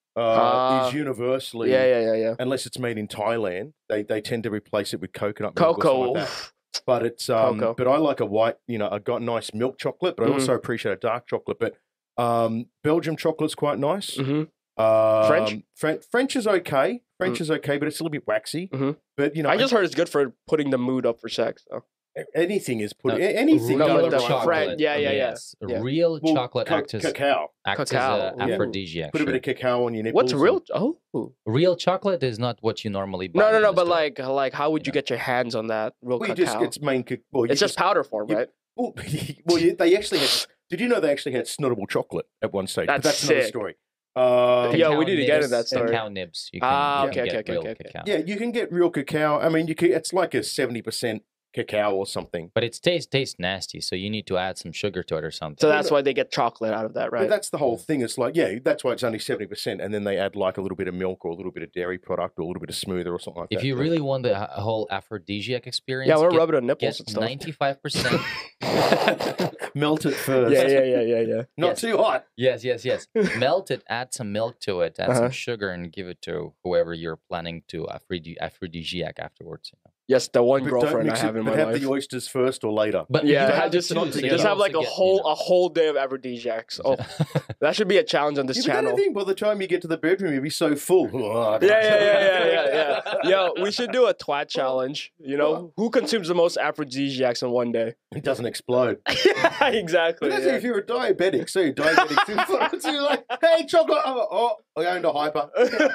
[SPEAKER 1] uh,
[SPEAKER 2] Ah.
[SPEAKER 1] is universally,
[SPEAKER 2] Yeah, yeah, yeah, yeah.
[SPEAKER 1] unless it's made in Thailand, they they tend to replace it with coconut milk or something
[SPEAKER 2] Cocoa.
[SPEAKER 1] like that. But it's um,
[SPEAKER 2] Cocoa.
[SPEAKER 1] but I like a white, you know, I got nice milk chocolate, but I
[SPEAKER 2] Mhm.
[SPEAKER 1] also appreciate a dark chocolate. But um, Belgium chocolate's quite nice.
[SPEAKER 2] hmm
[SPEAKER 1] Um,
[SPEAKER 2] French?
[SPEAKER 1] French, French is okay. French
[SPEAKER 2] Mm.
[SPEAKER 1] is okay, but it's a little bit waxy.
[SPEAKER 2] Mhm.
[SPEAKER 1] But you know,
[SPEAKER 2] I just heard it's good for putting the mood up for sex. So.
[SPEAKER 1] anything is put
[SPEAKER 3] No,
[SPEAKER 1] anything.
[SPEAKER 2] No,
[SPEAKER 1] done
[SPEAKER 2] but
[SPEAKER 1] the
[SPEAKER 2] the
[SPEAKER 1] right way.
[SPEAKER 2] French- yeah, yeah, yeah.
[SPEAKER 3] Yes.
[SPEAKER 2] Yeah.
[SPEAKER 3] Real
[SPEAKER 1] Well,
[SPEAKER 3] chocolate
[SPEAKER 1] ca-
[SPEAKER 3] acts as,
[SPEAKER 1] cacao.
[SPEAKER 3] acts as
[SPEAKER 2] Cacao,
[SPEAKER 3] a
[SPEAKER 2] yeah.
[SPEAKER 3] aphrodisiac.
[SPEAKER 1] Put a bit
[SPEAKER 3] sure.
[SPEAKER 1] of cacao on your nipples.
[SPEAKER 2] What's
[SPEAKER 1] and-
[SPEAKER 2] real? Oh.
[SPEAKER 3] Real chocolate is not what you normally buy.
[SPEAKER 2] No, no,
[SPEAKER 3] in
[SPEAKER 2] no.
[SPEAKER 3] the
[SPEAKER 2] But
[SPEAKER 3] store.
[SPEAKER 2] like, like, how would you
[SPEAKER 3] You know.
[SPEAKER 2] get your hands on that real
[SPEAKER 1] Well, you
[SPEAKER 2] cacao?
[SPEAKER 1] just it's main. ca- Well, you
[SPEAKER 2] it's just powder form,
[SPEAKER 1] you-
[SPEAKER 2] right?
[SPEAKER 1] Well, well you, they actually had. Did you know they actually had snottable chocolate at one stage? But
[SPEAKER 2] That's
[SPEAKER 1] that's another
[SPEAKER 2] sick.
[SPEAKER 1] story. Um,
[SPEAKER 2] Yeah,
[SPEAKER 3] Cacao
[SPEAKER 2] we need to get into
[SPEAKER 3] nibs-
[SPEAKER 2] that story.
[SPEAKER 3] Cacao nibs. You can,
[SPEAKER 2] Ah,
[SPEAKER 3] you can
[SPEAKER 2] okay,
[SPEAKER 3] get
[SPEAKER 2] okay,
[SPEAKER 3] real
[SPEAKER 2] okay, okay.
[SPEAKER 3] cacao.
[SPEAKER 1] yeah, you can get real cacao. I mean, you can, it's like a seventy percent cacao or something.
[SPEAKER 3] But it tastes tastes nasty, so you need to add some sugar to it or something.
[SPEAKER 2] So that's why they get chocolate out of that,
[SPEAKER 1] But
[SPEAKER 2] right?
[SPEAKER 1] that's the whole thing. It's like, yeah, that's why it's only seventy percent. And then they add like a little bit of milk or a little bit of dairy product or a little bit of smoother or something like
[SPEAKER 3] if
[SPEAKER 1] that.
[SPEAKER 3] you
[SPEAKER 1] But-
[SPEAKER 3] really want the h- whole aphrodisiac experience,
[SPEAKER 2] Yeah, we're
[SPEAKER 3] get,
[SPEAKER 2] rubbing on nipples
[SPEAKER 3] get
[SPEAKER 2] and stuff.
[SPEAKER 3] ninety-five percent.
[SPEAKER 1] Melt it first.
[SPEAKER 2] Yeah, yeah, yeah, yeah, yeah.
[SPEAKER 1] Not
[SPEAKER 3] Yes.
[SPEAKER 1] too hot.
[SPEAKER 3] Yes, yes, yes. Melt it, add some milk to it, add
[SPEAKER 2] Uh-huh.
[SPEAKER 3] some sugar, and give it to whoever you're planning to aphrodisi- aphrodisiac afterwards. You know?
[SPEAKER 2] Yes, the one
[SPEAKER 1] But don't
[SPEAKER 2] girlfriend I
[SPEAKER 1] mix
[SPEAKER 2] have
[SPEAKER 1] it,
[SPEAKER 2] in
[SPEAKER 1] but
[SPEAKER 2] my
[SPEAKER 1] have
[SPEAKER 2] life.
[SPEAKER 1] the oysters first or later.
[SPEAKER 3] But
[SPEAKER 2] Yeah,
[SPEAKER 3] you
[SPEAKER 2] have
[SPEAKER 3] have
[SPEAKER 2] just,
[SPEAKER 3] to
[SPEAKER 1] not together.
[SPEAKER 2] just have like a
[SPEAKER 3] also get,
[SPEAKER 2] whole
[SPEAKER 3] you know.
[SPEAKER 2] a whole day of aphrodisiacs. Oh, that should be a challenge on this
[SPEAKER 1] Yeah, but
[SPEAKER 2] channel.
[SPEAKER 1] I think by the time you get to the bedroom, you'll be so full.
[SPEAKER 2] Yeah, yeah, yeah, yeah, yeah, yeah. Yo, we should do a twat challenge. You know, who consumes the most aphrodisiacs in one day?
[SPEAKER 1] It doesn't explode.
[SPEAKER 2] Yeah, exactly.
[SPEAKER 1] But that's
[SPEAKER 2] yeah.
[SPEAKER 1] if you're a diabetic. So you're diabetic. So you're like, hey, chocolate. Oh, oh I'm going to hyper.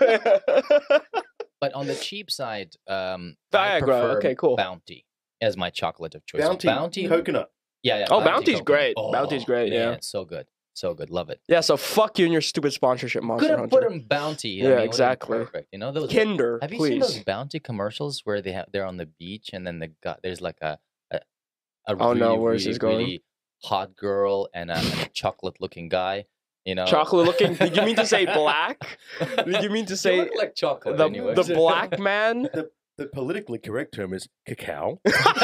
[SPEAKER 3] But on the cheap side, um, I
[SPEAKER 2] Viagra,
[SPEAKER 3] prefer
[SPEAKER 2] okay, cool.
[SPEAKER 3] Bounty as my chocolate of choice.
[SPEAKER 1] Bounty,
[SPEAKER 3] Bounty,
[SPEAKER 1] coconut.
[SPEAKER 3] yeah, yeah.
[SPEAKER 2] Oh, Bounty's
[SPEAKER 3] coconut.
[SPEAKER 2] great. Bounty's great,
[SPEAKER 3] man,
[SPEAKER 2] yeah.
[SPEAKER 3] it's so good, so good. Love it.
[SPEAKER 2] Yeah, so fuck you and your stupid sponsorship, Monster
[SPEAKER 3] Could have
[SPEAKER 2] Hunter.
[SPEAKER 3] put them Bounty. I
[SPEAKER 2] Yeah,
[SPEAKER 3] mean, it would've been
[SPEAKER 2] exactly.
[SPEAKER 3] Perfect. You know those.
[SPEAKER 2] Kinder,
[SPEAKER 3] Have you
[SPEAKER 2] please.
[SPEAKER 3] seen those Bounty commercials where they have they're on the beach and then the guy there's like a a, a
[SPEAKER 2] Oh,
[SPEAKER 3] really,
[SPEAKER 2] no, where's
[SPEAKER 3] really,
[SPEAKER 2] this going?
[SPEAKER 3] really hot girl and a, and a chocolate looking guy. You know,
[SPEAKER 2] Chocolate looking. Did you mean to say black? Did you mean to
[SPEAKER 3] They
[SPEAKER 2] say
[SPEAKER 3] look like chocolate
[SPEAKER 2] the,
[SPEAKER 3] anyways.
[SPEAKER 2] the black man?
[SPEAKER 1] The politically correct term is cacao.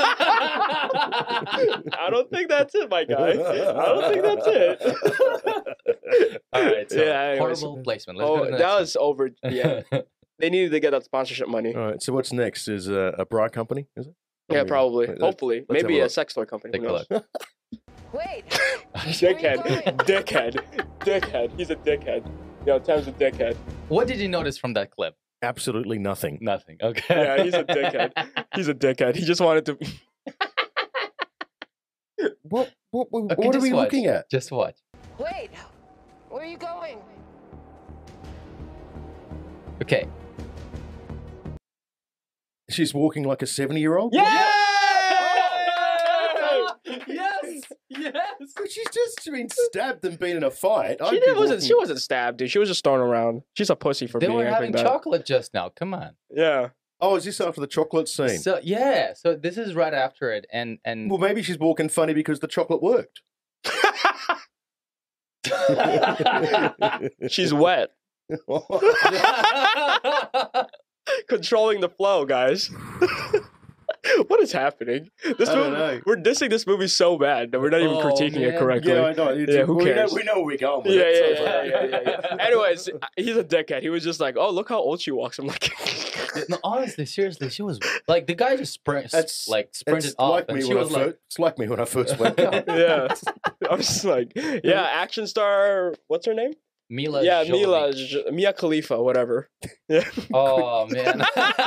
[SPEAKER 2] I don't think that's it, my guy. I don't think that's it.
[SPEAKER 3] All right, so
[SPEAKER 2] Yeah, anyways.
[SPEAKER 3] horrible placement. Let's go
[SPEAKER 2] Oh,
[SPEAKER 3] to the
[SPEAKER 2] that
[SPEAKER 3] next
[SPEAKER 2] was over. Yeah,
[SPEAKER 3] one.
[SPEAKER 2] they needed to get that sponsorship money.
[SPEAKER 1] All right. So what's next? Is a, a bra company? Is it?
[SPEAKER 2] Yeah,
[SPEAKER 1] Maybe.
[SPEAKER 2] probably.
[SPEAKER 1] Let's-
[SPEAKER 2] Hopefully,
[SPEAKER 1] let's have
[SPEAKER 2] maybe
[SPEAKER 1] a
[SPEAKER 2] a
[SPEAKER 1] look.
[SPEAKER 2] sex toy company.
[SPEAKER 3] Take
[SPEAKER 2] Who
[SPEAKER 3] a
[SPEAKER 2] knows?
[SPEAKER 3] look.
[SPEAKER 4] Wait.
[SPEAKER 2] Dickhead, dickhead, dickhead. He's a dickhead. Yo, Tim's a dickhead.
[SPEAKER 3] What did you notice from that clip?
[SPEAKER 1] Absolutely nothing.
[SPEAKER 3] Nothing. Okay.
[SPEAKER 2] Yeah, he's a dickhead. He's a dickhead. He just wanted to.
[SPEAKER 1] What? What? What,
[SPEAKER 3] Okay,
[SPEAKER 1] what are
[SPEAKER 3] just
[SPEAKER 1] we
[SPEAKER 3] watch.
[SPEAKER 1] looking at?
[SPEAKER 3] Just watch.
[SPEAKER 4] Wait. Where are you going?
[SPEAKER 3] Okay.
[SPEAKER 1] She's walking like a seventy-year-old.
[SPEAKER 2] Yeah!
[SPEAKER 3] Yes. Yes.
[SPEAKER 1] But she's just been stabbed and been in a fight.
[SPEAKER 2] She
[SPEAKER 1] I'd be
[SPEAKER 2] did, wasn't. She
[SPEAKER 1] walking-
[SPEAKER 2] wasn't stabbed, dude. She was just thrown around. She's a pussy for
[SPEAKER 3] They
[SPEAKER 2] being
[SPEAKER 3] were
[SPEAKER 2] acting
[SPEAKER 3] having
[SPEAKER 2] that.
[SPEAKER 3] chocolate just now. Come on.
[SPEAKER 2] Yeah.
[SPEAKER 1] Oh, is this after the chocolate scene?
[SPEAKER 3] So yeah. So this is right after it, and and
[SPEAKER 1] Well, maybe she's walking funny because the chocolate worked.
[SPEAKER 2] She's wet. Controlling the flow, guys. What is happening? This
[SPEAKER 1] I don't
[SPEAKER 2] movie,
[SPEAKER 1] know.
[SPEAKER 2] we're dissing this movie so bad that we're not even
[SPEAKER 3] Oh,
[SPEAKER 2] critiquing it
[SPEAKER 3] man.
[SPEAKER 2] correctly.
[SPEAKER 1] Yeah, I know. It's,
[SPEAKER 2] Yeah, who
[SPEAKER 1] we know-
[SPEAKER 2] cares?
[SPEAKER 1] We know where we're going with
[SPEAKER 2] Yeah,
[SPEAKER 1] it. so
[SPEAKER 2] yeah,
[SPEAKER 1] it's
[SPEAKER 2] yeah,
[SPEAKER 1] like-
[SPEAKER 2] yeah, yeah, yeah. Anyways, he's a dickhead. He was just like, "Oh, look how old she walks." I'm like,
[SPEAKER 3] no, honestly, seriously, she was like the guy just sprint,
[SPEAKER 1] That's-
[SPEAKER 3] like sprinted
[SPEAKER 1] It's
[SPEAKER 3] off,
[SPEAKER 1] like
[SPEAKER 3] and
[SPEAKER 1] me
[SPEAKER 3] she
[SPEAKER 1] when I
[SPEAKER 3] was like,
[SPEAKER 1] first, it's like me when I first went out.
[SPEAKER 2] yeah. I was just like, yeah, action star. What's her name?
[SPEAKER 3] Mila.
[SPEAKER 2] yeah, Mila,
[SPEAKER 3] Jovovich.
[SPEAKER 2] J- Mia Khalifa, whatever. Yeah.
[SPEAKER 3] Oh man.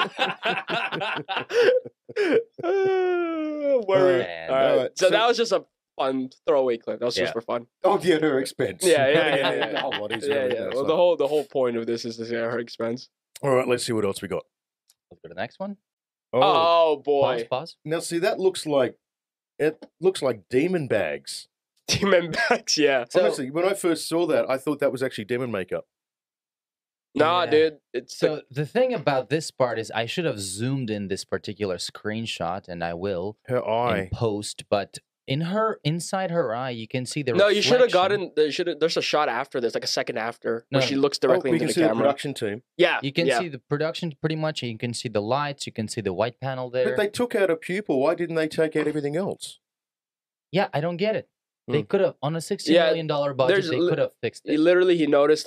[SPEAKER 2] Uh, word.
[SPEAKER 3] Man.
[SPEAKER 2] All right.
[SPEAKER 1] Alright,
[SPEAKER 2] So,
[SPEAKER 1] so-
[SPEAKER 2] that was just a fun throwaway clip. That was
[SPEAKER 3] Yeah.
[SPEAKER 2] just for fun.
[SPEAKER 1] Oh, yeah, at her expense.
[SPEAKER 2] Yeah, yeah, yeah, yeah.
[SPEAKER 1] The whole lot is
[SPEAKER 2] Yeah,
[SPEAKER 1] really
[SPEAKER 2] yeah.
[SPEAKER 1] nice,
[SPEAKER 2] Well,
[SPEAKER 1] so-
[SPEAKER 2] the whole the whole point of this is to see her expense.
[SPEAKER 1] All right, let's see what else we got.
[SPEAKER 3] Let's go to the next one.
[SPEAKER 1] Oh,
[SPEAKER 2] Oh,
[SPEAKER 3] Pause.
[SPEAKER 2] boy,
[SPEAKER 3] Pause.
[SPEAKER 1] now see that looks like it looks like demon bags.
[SPEAKER 2] demon bags. Yeah.
[SPEAKER 3] So-
[SPEAKER 1] Honestly, when I first saw that, I thought that was actually demon makeup.
[SPEAKER 2] Nah,
[SPEAKER 3] Yeah.
[SPEAKER 2] dude. It's
[SPEAKER 3] So the thing about this part is I should have zoomed in this particular screenshot, and I will
[SPEAKER 1] Her
[SPEAKER 3] in
[SPEAKER 1] eye.
[SPEAKER 3] post. But in her, inside her eye, you can see the
[SPEAKER 2] no. You should have
[SPEAKER 3] reflection.
[SPEAKER 2] gotten. There should. There's a shot after this, like a second after, where
[SPEAKER 3] No.
[SPEAKER 2] she looks
[SPEAKER 1] Oh,
[SPEAKER 2] directly
[SPEAKER 1] we
[SPEAKER 2] into
[SPEAKER 1] can
[SPEAKER 2] the
[SPEAKER 1] see the
[SPEAKER 2] camera.
[SPEAKER 1] production team.
[SPEAKER 2] Yeah.
[SPEAKER 3] You can
[SPEAKER 2] yeah.
[SPEAKER 3] see the production pretty much. You can see the lights. You can see the white panel there.
[SPEAKER 1] But they took out a pupil. Why didn't they take out everything else?
[SPEAKER 3] Yeah, I don't get it. They
[SPEAKER 1] Hmm.
[SPEAKER 3] could have on a sixteen
[SPEAKER 2] Yeah,
[SPEAKER 3] million dollar budget.
[SPEAKER 2] there's
[SPEAKER 3] They
[SPEAKER 2] li-
[SPEAKER 3] could have fixed
[SPEAKER 2] He
[SPEAKER 3] it.
[SPEAKER 2] literally he noticed like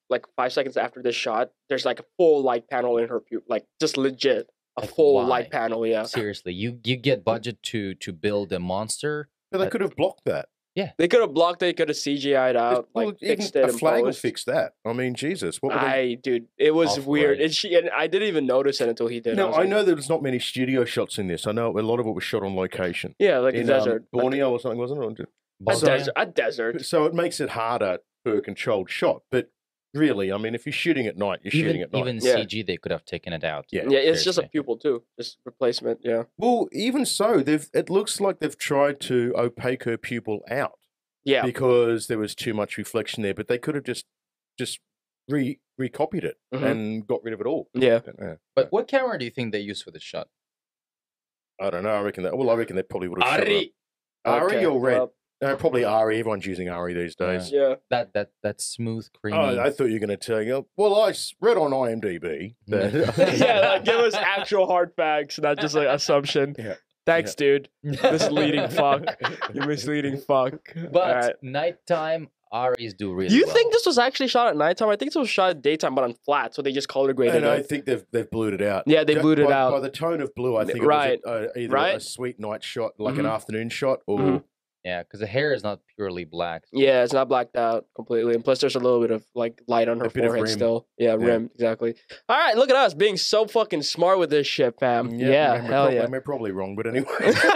[SPEAKER 2] like five seconds after this shot, there's like a full light panel in her pupil, like just legit a
[SPEAKER 3] Like,
[SPEAKER 2] full
[SPEAKER 3] why?
[SPEAKER 2] light panel. Yeah,
[SPEAKER 3] Seriously, you you get budget to to build a monster.
[SPEAKER 1] But they
[SPEAKER 3] Uh,
[SPEAKER 1] could have blocked that.
[SPEAKER 2] they could have blocked it, could have C G I'd out,
[SPEAKER 1] Well,
[SPEAKER 2] like
[SPEAKER 1] even
[SPEAKER 2] fixed it.
[SPEAKER 1] a
[SPEAKER 2] in
[SPEAKER 1] flag will
[SPEAKER 2] post.
[SPEAKER 1] fix that. I mean, Jesus, what were they?
[SPEAKER 2] I dude, it was
[SPEAKER 3] Off
[SPEAKER 2] weird.
[SPEAKER 3] right.
[SPEAKER 2] And she and I didn't even notice it until he did.
[SPEAKER 1] Now,
[SPEAKER 2] was
[SPEAKER 1] I
[SPEAKER 2] like,
[SPEAKER 1] know there's not many studio shots in this. I know a lot of it was shot on location.
[SPEAKER 2] Yeah, like a
[SPEAKER 1] in
[SPEAKER 2] desert,
[SPEAKER 1] um, Borneo or something, wasn't it?
[SPEAKER 2] a,
[SPEAKER 3] Borneo?
[SPEAKER 2] desert, a desert.
[SPEAKER 1] So it makes it harder for a controlled shot. But really, I mean, if you're shooting at night, you're
[SPEAKER 3] Even
[SPEAKER 1] shooting at night.
[SPEAKER 3] even
[SPEAKER 2] Yeah.
[SPEAKER 3] C G, they could have taken it out.
[SPEAKER 1] Yeah.
[SPEAKER 2] Yeah, it's just a
[SPEAKER 3] seriously.
[SPEAKER 2] pupil too, just replacement. Yeah,
[SPEAKER 1] Well, even so, they've it looks like they've tried to opaque her pupil out
[SPEAKER 2] yeah.
[SPEAKER 1] because there was too much reflection there. But they could have just just re recopied it
[SPEAKER 2] Mhm.
[SPEAKER 1] and got rid of it all.
[SPEAKER 2] Yeah.
[SPEAKER 1] Yeah.
[SPEAKER 3] But what camera do you think they used for the shot?
[SPEAKER 1] I don't know. I reckon that. Well, I reckon they probably would have shot
[SPEAKER 3] Ari.
[SPEAKER 1] a- Ari
[SPEAKER 2] Okay,
[SPEAKER 1] or Red.
[SPEAKER 2] well,
[SPEAKER 1] No, probably Ari. Everyone's using Ari these days.
[SPEAKER 2] yeah.
[SPEAKER 3] That that that smooth, creamy.
[SPEAKER 1] Oh, I thought you were going to tell you. Well, I s- read on IMDb. that-
[SPEAKER 2] Yeah, like give us actual hard facts, not just like assumption.
[SPEAKER 1] Yeah.
[SPEAKER 2] Thanks, dude. Misleading fuck. You misleading fuck.
[SPEAKER 3] But
[SPEAKER 2] Alright.
[SPEAKER 3] nighttime Aris do really.
[SPEAKER 2] You
[SPEAKER 3] well.
[SPEAKER 2] think this was actually shot at nighttime? I think this was shot at daytime, but on flat, so they just color graded
[SPEAKER 1] And I
[SPEAKER 2] it.
[SPEAKER 1] think they've they've blued it out.
[SPEAKER 2] Yeah, they
[SPEAKER 1] Ju-
[SPEAKER 2] blued it
[SPEAKER 1] by,
[SPEAKER 2] out.
[SPEAKER 1] By the tone of blue, I think
[SPEAKER 2] Right.
[SPEAKER 1] it was a, uh, either
[SPEAKER 2] Right.
[SPEAKER 1] a sweet night shot, like
[SPEAKER 2] Mhm.
[SPEAKER 1] an afternoon shot, or
[SPEAKER 2] Mhm.
[SPEAKER 3] Yeah, because the hair is not purely black.
[SPEAKER 2] Yeah, it's not blacked out completely, and plus there's a little bit of like light on her
[SPEAKER 1] A bit of
[SPEAKER 2] forehead
[SPEAKER 1] rim.
[SPEAKER 2] still. Yeah, rim exactly. All right, look at us being so fucking smart with this shit, fam. Yeah,
[SPEAKER 1] yeah, we're
[SPEAKER 2] hell
[SPEAKER 1] probably,
[SPEAKER 2] yeah.
[SPEAKER 1] We're probably wrong, but anyway.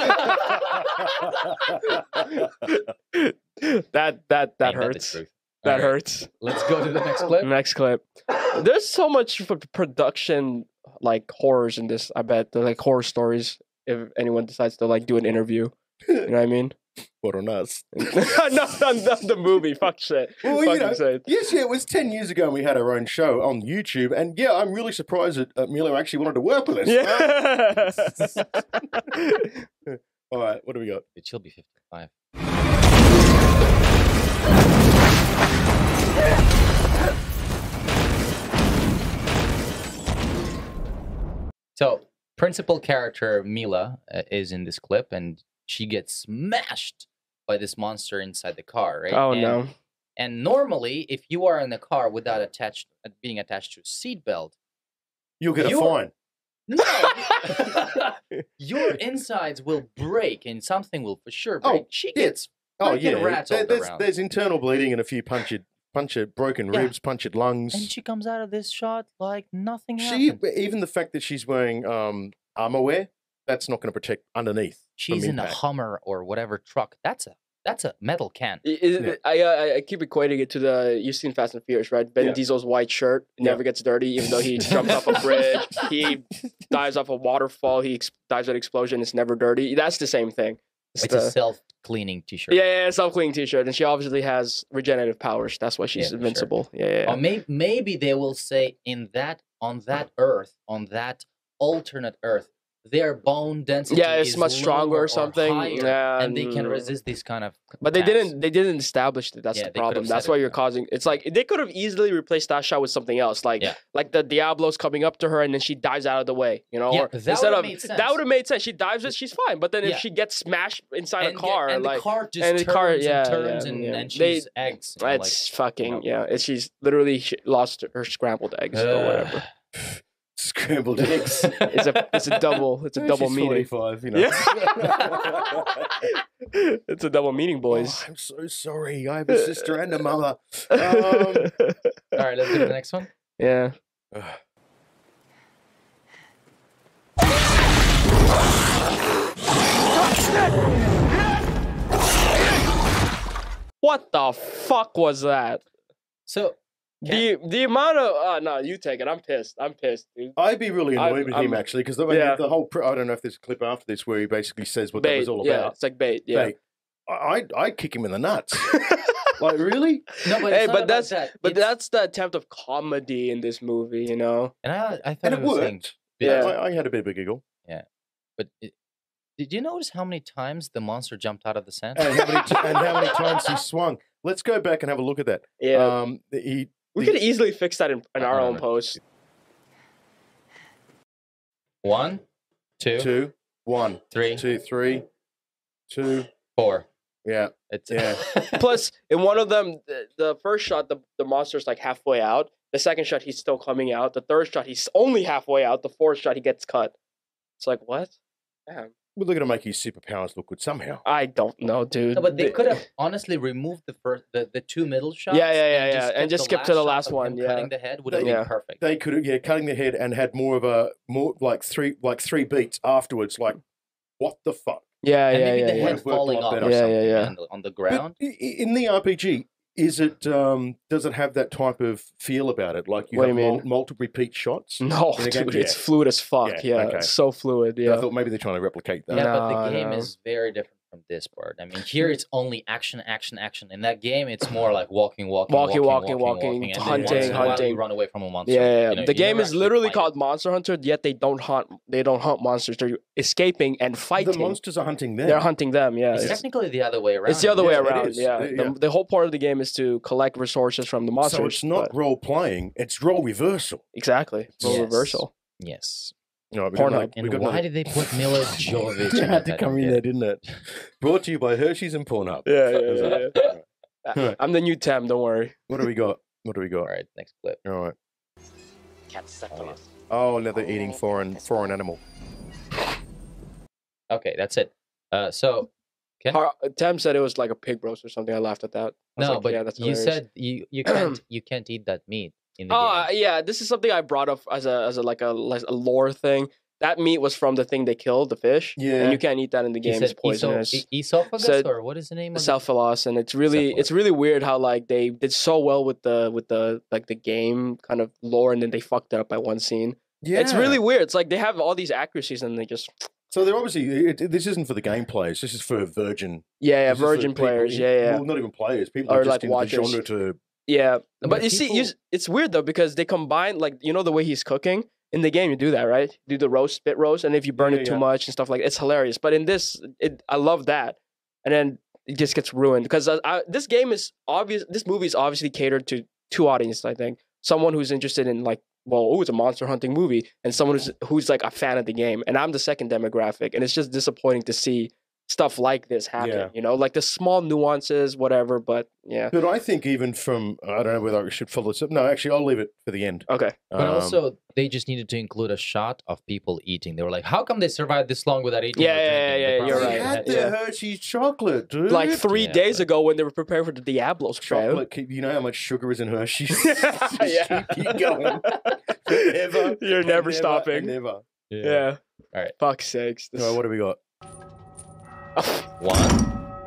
[SPEAKER 2] that that that
[SPEAKER 3] Ain't the
[SPEAKER 2] hurts.
[SPEAKER 3] truth.
[SPEAKER 2] That
[SPEAKER 3] Alright,
[SPEAKER 2] hurts.
[SPEAKER 3] Let's go to the next clip.
[SPEAKER 2] Next clip. There's so much f- production like horrors in this. I bet they're like horror stories. If anyone decides to like do an interview, you know what I mean?
[SPEAKER 1] What on us?
[SPEAKER 2] no, no, no, the movie. Fuck shit.
[SPEAKER 1] Well, you
[SPEAKER 2] Fucking
[SPEAKER 1] know,
[SPEAKER 2] say it.
[SPEAKER 1] yes, yeah, it was ten years ago and we had our own show on YouTube. And yeah, I'm really surprised that uh, Milo actually wanted to work with us.
[SPEAKER 2] Yeah.
[SPEAKER 1] All right, what do we got?
[SPEAKER 3] It should be fifty-five. So, principal character Mila uh, is in this clip, and she gets smashed by this monster inside the car, right?
[SPEAKER 2] Oh
[SPEAKER 3] and,
[SPEAKER 2] no.
[SPEAKER 3] And normally, if you are in the car without attached, uh, being attached to a seatbelt,
[SPEAKER 1] You'll get a
[SPEAKER 3] You're-
[SPEAKER 1] fine.
[SPEAKER 3] no, your insides will break, and something will for sure break.
[SPEAKER 1] Oh,
[SPEAKER 3] she
[SPEAKER 1] yeah.
[SPEAKER 3] gets
[SPEAKER 1] Oh,
[SPEAKER 3] freaking
[SPEAKER 1] yeah.
[SPEAKER 3] rats
[SPEAKER 1] There-
[SPEAKER 3] all
[SPEAKER 1] there's,
[SPEAKER 3] around.
[SPEAKER 1] there's internal bleeding and a few punctured, punctured broken
[SPEAKER 3] Yeah.
[SPEAKER 1] ribs, punctured lungs.
[SPEAKER 3] and she comes out of this shot like nothing
[SPEAKER 1] She,
[SPEAKER 3] happened.
[SPEAKER 1] even the fact that she's wearing um, armor wear, that's not going to protect underneath. from
[SPEAKER 3] She's in a
[SPEAKER 1] impact.
[SPEAKER 3] Hummer or whatever truck. That's a that's a metal can.
[SPEAKER 2] I- is-
[SPEAKER 1] Yeah.
[SPEAKER 2] I, I I keep equating it to the you've seen Fast and Furious, right? Ben
[SPEAKER 1] Yeah.
[SPEAKER 2] Diesel's white shirt
[SPEAKER 1] Yeah.
[SPEAKER 2] never gets dirty, even though he jumps off a bridge, he dives off a waterfall, he ex- dives at an explosion, it's never dirty. That's the same thing. It's
[SPEAKER 3] It's
[SPEAKER 2] the-
[SPEAKER 3] a self-cleaning T-shirt.
[SPEAKER 2] yeah, yeah, self cleaning T-shirt, and she obviously has regenerative powers. That's why she's
[SPEAKER 3] Yeah, for sure.
[SPEAKER 2] invincible. Yeah, yeah.
[SPEAKER 3] Or may, maybe they will say in that on that Earth, on that alternate Earth, their bone density
[SPEAKER 2] Yeah, it's
[SPEAKER 3] is
[SPEAKER 2] much stronger
[SPEAKER 3] lower
[SPEAKER 2] or something.
[SPEAKER 3] higher,
[SPEAKER 2] Yeah,
[SPEAKER 3] and they can
[SPEAKER 2] mm.
[SPEAKER 3] resist these kind of.
[SPEAKER 2] But they
[SPEAKER 3] attacks.
[SPEAKER 2] didn't. They didn't establish that. That's
[SPEAKER 3] Yeah,
[SPEAKER 2] the
[SPEAKER 3] they could've
[SPEAKER 2] problem.
[SPEAKER 3] said
[SPEAKER 2] That's
[SPEAKER 3] it,
[SPEAKER 2] why you're
[SPEAKER 3] yeah.
[SPEAKER 2] causing. It's like they could have easily replaced that shot with something else, like
[SPEAKER 3] Yeah.
[SPEAKER 2] like the Diablo's coming up to her and then she dives out of the way. You know,
[SPEAKER 3] Yeah,
[SPEAKER 2] or
[SPEAKER 3] that
[SPEAKER 2] instead
[SPEAKER 3] would've
[SPEAKER 2] of
[SPEAKER 3] made sense.
[SPEAKER 2] that would have made sense. She dives it, she's fine. But then
[SPEAKER 3] Yeah.
[SPEAKER 2] if she gets smashed inside
[SPEAKER 3] And,
[SPEAKER 2] a car,
[SPEAKER 3] yeah, and
[SPEAKER 2] like
[SPEAKER 3] the car just
[SPEAKER 2] and the
[SPEAKER 3] turns
[SPEAKER 2] car-
[SPEAKER 3] and
[SPEAKER 2] yeah,
[SPEAKER 3] turns
[SPEAKER 2] yeah,
[SPEAKER 3] and,
[SPEAKER 2] yeah.
[SPEAKER 3] and
[SPEAKER 2] They-
[SPEAKER 3] she's eggs. and,
[SPEAKER 2] it's
[SPEAKER 3] like,
[SPEAKER 2] fucking
[SPEAKER 3] you know.
[SPEAKER 2] yeah. It's, she's literally sh- lost her scrambled eggs or
[SPEAKER 3] Ugh.
[SPEAKER 2] whatever.
[SPEAKER 1] Scrambled eggs.
[SPEAKER 2] It's a it's a double. It's a
[SPEAKER 1] Eh,
[SPEAKER 2] double
[SPEAKER 1] she's
[SPEAKER 2] meaning.
[SPEAKER 1] forty-five, you know.
[SPEAKER 2] Yeah. It's a double meaning, boys.
[SPEAKER 1] Oh, I'm so sorry. I have a sister and a mother. Um,
[SPEAKER 3] All right, let's go to the next one.
[SPEAKER 2] yeah.
[SPEAKER 1] ugh.
[SPEAKER 2] What the fuck was that?
[SPEAKER 3] So
[SPEAKER 2] The the amount of uh, no, you take it. I'm pissed. I'm pissed, dude.
[SPEAKER 1] I'd be really annoyed
[SPEAKER 2] I'm-
[SPEAKER 1] with him
[SPEAKER 2] I'm-
[SPEAKER 1] actually because the,
[SPEAKER 2] yeah.
[SPEAKER 1] the whole pr- I don't know if there's a clip after this where he basically says what that
[SPEAKER 2] Bait.
[SPEAKER 1] was all
[SPEAKER 2] Yeah,
[SPEAKER 1] about.
[SPEAKER 2] it's like bait. Yeah.
[SPEAKER 1] Bait. I I'd, I'd kick him in the nuts. Like really?
[SPEAKER 3] no, but,
[SPEAKER 2] Hey,
[SPEAKER 3] it's not
[SPEAKER 2] but
[SPEAKER 3] about
[SPEAKER 2] that's-
[SPEAKER 3] that.
[SPEAKER 2] But
[SPEAKER 3] It's-
[SPEAKER 2] that's the attempt of comedy in this movie, you know.
[SPEAKER 3] and I I thought
[SPEAKER 1] And it
[SPEAKER 3] was saying,
[SPEAKER 1] worked.
[SPEAKER 2] Yeah.
[SPEAKER 1] I, I had a bit of a giggle.
[SPEAKER 3] but it, did you notice how many times the monster jumped out of the sand?
[SPEAKER 1] And how many t- and how many times he swung. Let's go back and have a look at that.
[SPEAKER 2] Yeah.
[SPEAKER 1] Um, he
[SPEAKER 2] we
[SPEAKER 1] the-
[SPEAKER 2] could easily fix that in, in our own
[SPEAKER 3] Uh,
[SPEAKER 2] post.
[SPEAKER 3] One, two,
[SPEAKER 1] two, one,
[SPEAKER 3] three,
[SPEAKER 1] two, three, two.
[SPEAKER 3] four.
[SPEAKER 1] Yeah.
[SPEAKER 3] It's
[SPEAKER 1] Yeah.
[SPEAKER 2] Plus, in one of them, the, the first shot, the, the monster's like halfway out. The second shot, he's still coming out. The third shot, he's only halfway out. The fourth shot, he gets cut. It's like, what? Damn.
[SPEAKER 1] Well, they're going to make his superpowers look good somehow.
[SPEAKER 2] I don't know, dude.
[SPEAKER 3] No, but they
[SPEAKER 2] The-
[SPEAKER 3] could have honestly removed the first, the, the two middle shots.
[SPEAKER 2] Yeah, yeah, yeah,
[SPEAKER 3] and
[SPEAKER 2] yeah,
[SPEAKER 3] just
[SPEAKER 2] and
[SPEAKER 3] kept
[SPEAKER 2] just skip to the
[SPEAKER 3] shot
[SPEAKER 2] last
[SPEAKER 3] of
[SPEAKER 2] one,
[SPEAKER 3] him
[SPEAKER 2] yeah.
[SPEAKER 3] Cutting the head would have
[SPEAKER 2] Yeah.
[SPEAKER 3] been perfect.
[SPEAKER 1] They could have, yeah, cutting the head and had more of a, more like three, like three beats afterwards. Like, what the fuck?
[SPEAKER 2] Yeah,
[SPEAKER 3] and
[SPEAKER 2] yeah,
[SPEAKER 3] maybe
[SPEAKER 2] yeah.
[SPEAKER 3] the
[SPEAKER 2] yeah.
[SPEAKER 3] head
[SPEAKER 1] Would've worked a
[SPEAKER 3] falling
[SPEAKER 1] lot
[SPEAKER 3] off
[SPEAKER 1] better.
[SPEAKER 3] or
[SPEAKER 2] Yeah,
[SPEAKER 3] something
[SPEAKER 2] yeah, yeah.
[SPEAKER 3] On, the, on the
[SPEAKER 1] But
[SPEAKER 3] ground.
[SPEAKER 1] i- i- in the R P G, is it, um, does it have that type of feel about it? Like you
[SPEAKER 2] What
[SPEAKER 1] have
[SPEAKER 2] do you
[SPEAKER 1] mul-
[SPEAKER 2] mean?
[SPEAKER 1] multiple repeat shots?
[SPEAKER 2] No,
[SPEAKER 1] In the game?
[SPEAKER 2] dude,
[SPEAKER 1] Yeah.
[SPEAKER 2] it's fluid as fuck.
[SPEAKER 1] Yeah,
[SPEAKER 2] Yeah,
[SPEAKER 1] okay.
[SPEAKER 2] it's so fluid.
[SPEAKER 1] I
[SPEAKER 2] Yeah.
[SPEAKER 1] thought maybe they're trying to replicate that.
[SPEAKER 3] Yeah, but
[SPEAKER 2] No,
[SPEAKER 3] the game
[SPEAKER 2] no.
[SPEAKER 3] is very different from this part. I mean, here it's only action, action, action. In that game, it's more like walking, walking,
[SPEAKER 2] Walking,
[SPEAKER 3] walking,
[SPEAKER 2] walking,
[SPEAKER 3] walking,
[SPEAKER 2] walking,
[SPEAKER 3] and then
[SPEAKER 2] hunting,
[SPEAKER 3] once in a while
[SPEAKER 2] hunting.
[SPEAKER 3] You run away from a monster.
[SPEAKER 2] Yeah, yeah, yeah.
[SPEAKER 3] You know,
[SPEAKER 2] the
[SPEAKER 3] you
[SPEAKER 2] game
[SPEAKER 3] never
[SPEAKER 2] is
[SPEAKER 3] actually
[SPEAKER 2] literally
[SPEAKER 3] fight it.
[SPEAKER 2] called Monster Hunter, yet they don't hunt. They don't hunt monsters. They're escaping and fighting.
[SPEAKER 1] The monsters are hunting them.
[SPEAKER 2] They're hunting them. Yeah,
[SPEAKER 3] It's
[SPEAKER 2] it's,
[SPEAKER 3] technically the other way around.
[SPEAKER 2] it's the other way
[SPEAKER 1] Yeah, it
[SPEAKER 2] around.
[SPEAKER 1] is.
[SPEAKER 2] Yeah,
[SPEAKER 1] Uh,
[SPEAKER 2] The,
[SPEAKER 1] yeah.
[SPEAKER 2] the whole part of the game is to collect resources from the monsters.
[SPEAKER 1] So it's not
[SPEAKER 2] but-
[SPEAKER 1] role playing; it's role reversal.
[SPEAKER 2] exactly. Role
[SPEAKER 3] Yes.
[SPEAKER 2] reversal.
[SPEAKER 3] Yes.
[SPEAKER 1] No, we
[SPEAKER 2] Pornhub.
[SPEAKER 1] got another- we
[SPEAKER 3] And
[SPEAKER 1] got
[SPEAKER 3] why
[SPEAKER 1] another-
[SPEAKER 3] did they put Mila Jovovich
[SPEAKER 1] It
[SPEAKER 3] in
[SPEAKER 1] had
[SPEAKER 3] it?
[SPEAKER 1] to
[SPEAKER 3] I
[SPEAKER 1] come
[SPEAKER 3] don't
[SPEAKER 1] in
[SPEAKER 3] get
[SPEAKER 1] there,
[SPEAKER 3] it.
[SPEAKER 1] didn't it? Brought to you by Hershey's and Pornhub.
[SPEAKER 2] Yeah, yeah,
[SPEAKER 1] How's
[SPEAKER 2] yeah,
[SPEAKER 1] that?
[SPEAKER 2] yeah.
[SPEAKER 1] Alright.
[SPEAKER 2] I'm the new Tem. Don't worry.
[SPEAKER 1] What do we got? What do we got?
[SPEAKER 3] All right, next clip.
[SPEAKER 1] All right.
[SPEAKER 4] Cat cephalous.
[SPEAKER 1] Oh, another eating foreign foreign animal.
[SPEAKER 3] Okay, that's it. Uh, so Ken?
[SPEAKER 2] Har- Tem said it was like a pig roast or something. I laughed at that. I was
[SPEAKER 3] no,
[SPEAKER 2] like,
[SPEAKER 3] but
[SPEAKER 2] yeah, that's
[SPEAKER 3] you
[SPEAKER 2] hilarious.
[SPEAKER 3] said you you can't you can't eat that meat in the
[SPEAKER 2] Oh
[SPEAKER 3] game.
[SPEAKER 2] yeah, this is something I brought up as a as a like a like a lore thing. That meat was from the thing they killed, the fish.
[SPEAKER 1] Yeah.
[SPEAKER 2] and you can't eat that in the
[SPEAKER 3] He
[SPEAKER 2] game. It's
[SPEAKER 3] said
[SPEAKER 2] poisonous.
[SPEAKER 3] eso- e- esophagus
[SPEAKER 2] Said
[SPEAKER 3] or what is the name of it?
[SPEAKER 2] Cephalous, and it's really
[SPEAKER 3] Cephalous.
[SPEAKER 2] it's really weird how like they did so well with the with the like the game kind of lore, and then they fucked it up by one scene.
[SPEAKER 1] Yeah,
[SPEAKER 2] It's really weird. It's like they have all these accuracies, and they just
[SPEAKER 1] So they're obviously it, it- this isn't for the game players. This is for virgin.
[SPEAKER 2] yeah, yeah,
[SPEAKER 1] this is for
[SPEAKER 2] virgin
[SPEAKER 1] people
[SPEAKER 2] players,
[SPEAKER 1] in-
[SPEAKER 2] yeah, yeah.
[SPEAKER 1] Well, not even players. People
[SPEAKER 2] Or
[SPEAKER 1] are just
[SPEAKER 2] like
[SPEAKER 1] in the
[SPEAKER 2] watchers.
[SPEAKER 1] genre to.
[SPEAKER 2] Yeah,
[SPEAKER 3] But
[SPEAKER 2] but you see, you,
[SPEAKER 3] people-
[SPEAKER 2] s- it's weird though because they combine like you know the way he's cooking in the game. You do that, right? You do the roast, spit roast, and if you burn
[SPEAKER 1] Yeah,
[SPEAKER 2] it too
[SPEAKER 1] yeah.
[SPEAKER 2] much and stuff like it's hilarious. But in this, it I love that, and then it just gets ruined because I, I, this game is obvious. This movie is obviously catered to two audiences. I think someone who's interested in like, well, oh, it's a monster hunting movie, and someone who's who's like a fan of the game. And I'm the second demographic, and it's just disappointing to see stuff like this happen.
[SPEAKER 1] Yeah.
[SPEAKER 2] You know, like the small nuances, whatever. But yeah,
[SPEAKER 1] But I think even from I don't know whether I should follow this up. No, actually, I'll leave it for the end.
[SPEAKER 2] okay.
[SPEAKER 3] But
[SPEAKER 1] Um,
[SPEAKER 3] also, they just needed to include a shot of people eating. They were like, "How come they survived this long without eating?"
[SPEAKER 2] Yeah,
[SPEAKER 3] or
[SPEAKER 2] yeah,
[SPEAKER 3] drinking?"
[SPEAKER 2] yeah,
[SPEAKER 3] They
[SPEAKER 2] yeah, you're
[SPEAKER 3] probably
[SPEAKER 1] they
[SPEAKER 2] right.
[SPEAKER 1] had
[SPEAKER 3] had-
[SPEAKER 1] the
[SPEAKER 2] Yeah.
[SPEAKER 1] Hershey's chocolate, dude.
[SPEAKER 2] Like three
[SPEAKER 3] Yeah,
[SPEAKER 2] days
[SPEAKER 3] but-
[SPEAKER 2] ago when they were preparing for the Diablos trial.
[SPEAKER 1] chocolate. Keep, you know how much sugar is in Hershey's. Just
[SPEAKER 2] Yeah.
[SPEAKER 1] keep you going. Forever.
[SPEAKER 2] You're
[SPEAKER 1] and
[SPEAKER 2] never
[SPEAKER 1] and
[SPEAKER 2] stopping.
[SPEAKER 1] Never.
[SPEAKER 2] Yeah.
[SPEAKER 3] All right.
[SPEAKER 2] Fuck's sakes. This-
[SPEAKER 1] All right, what do we got?
[SPEAKER 3] One,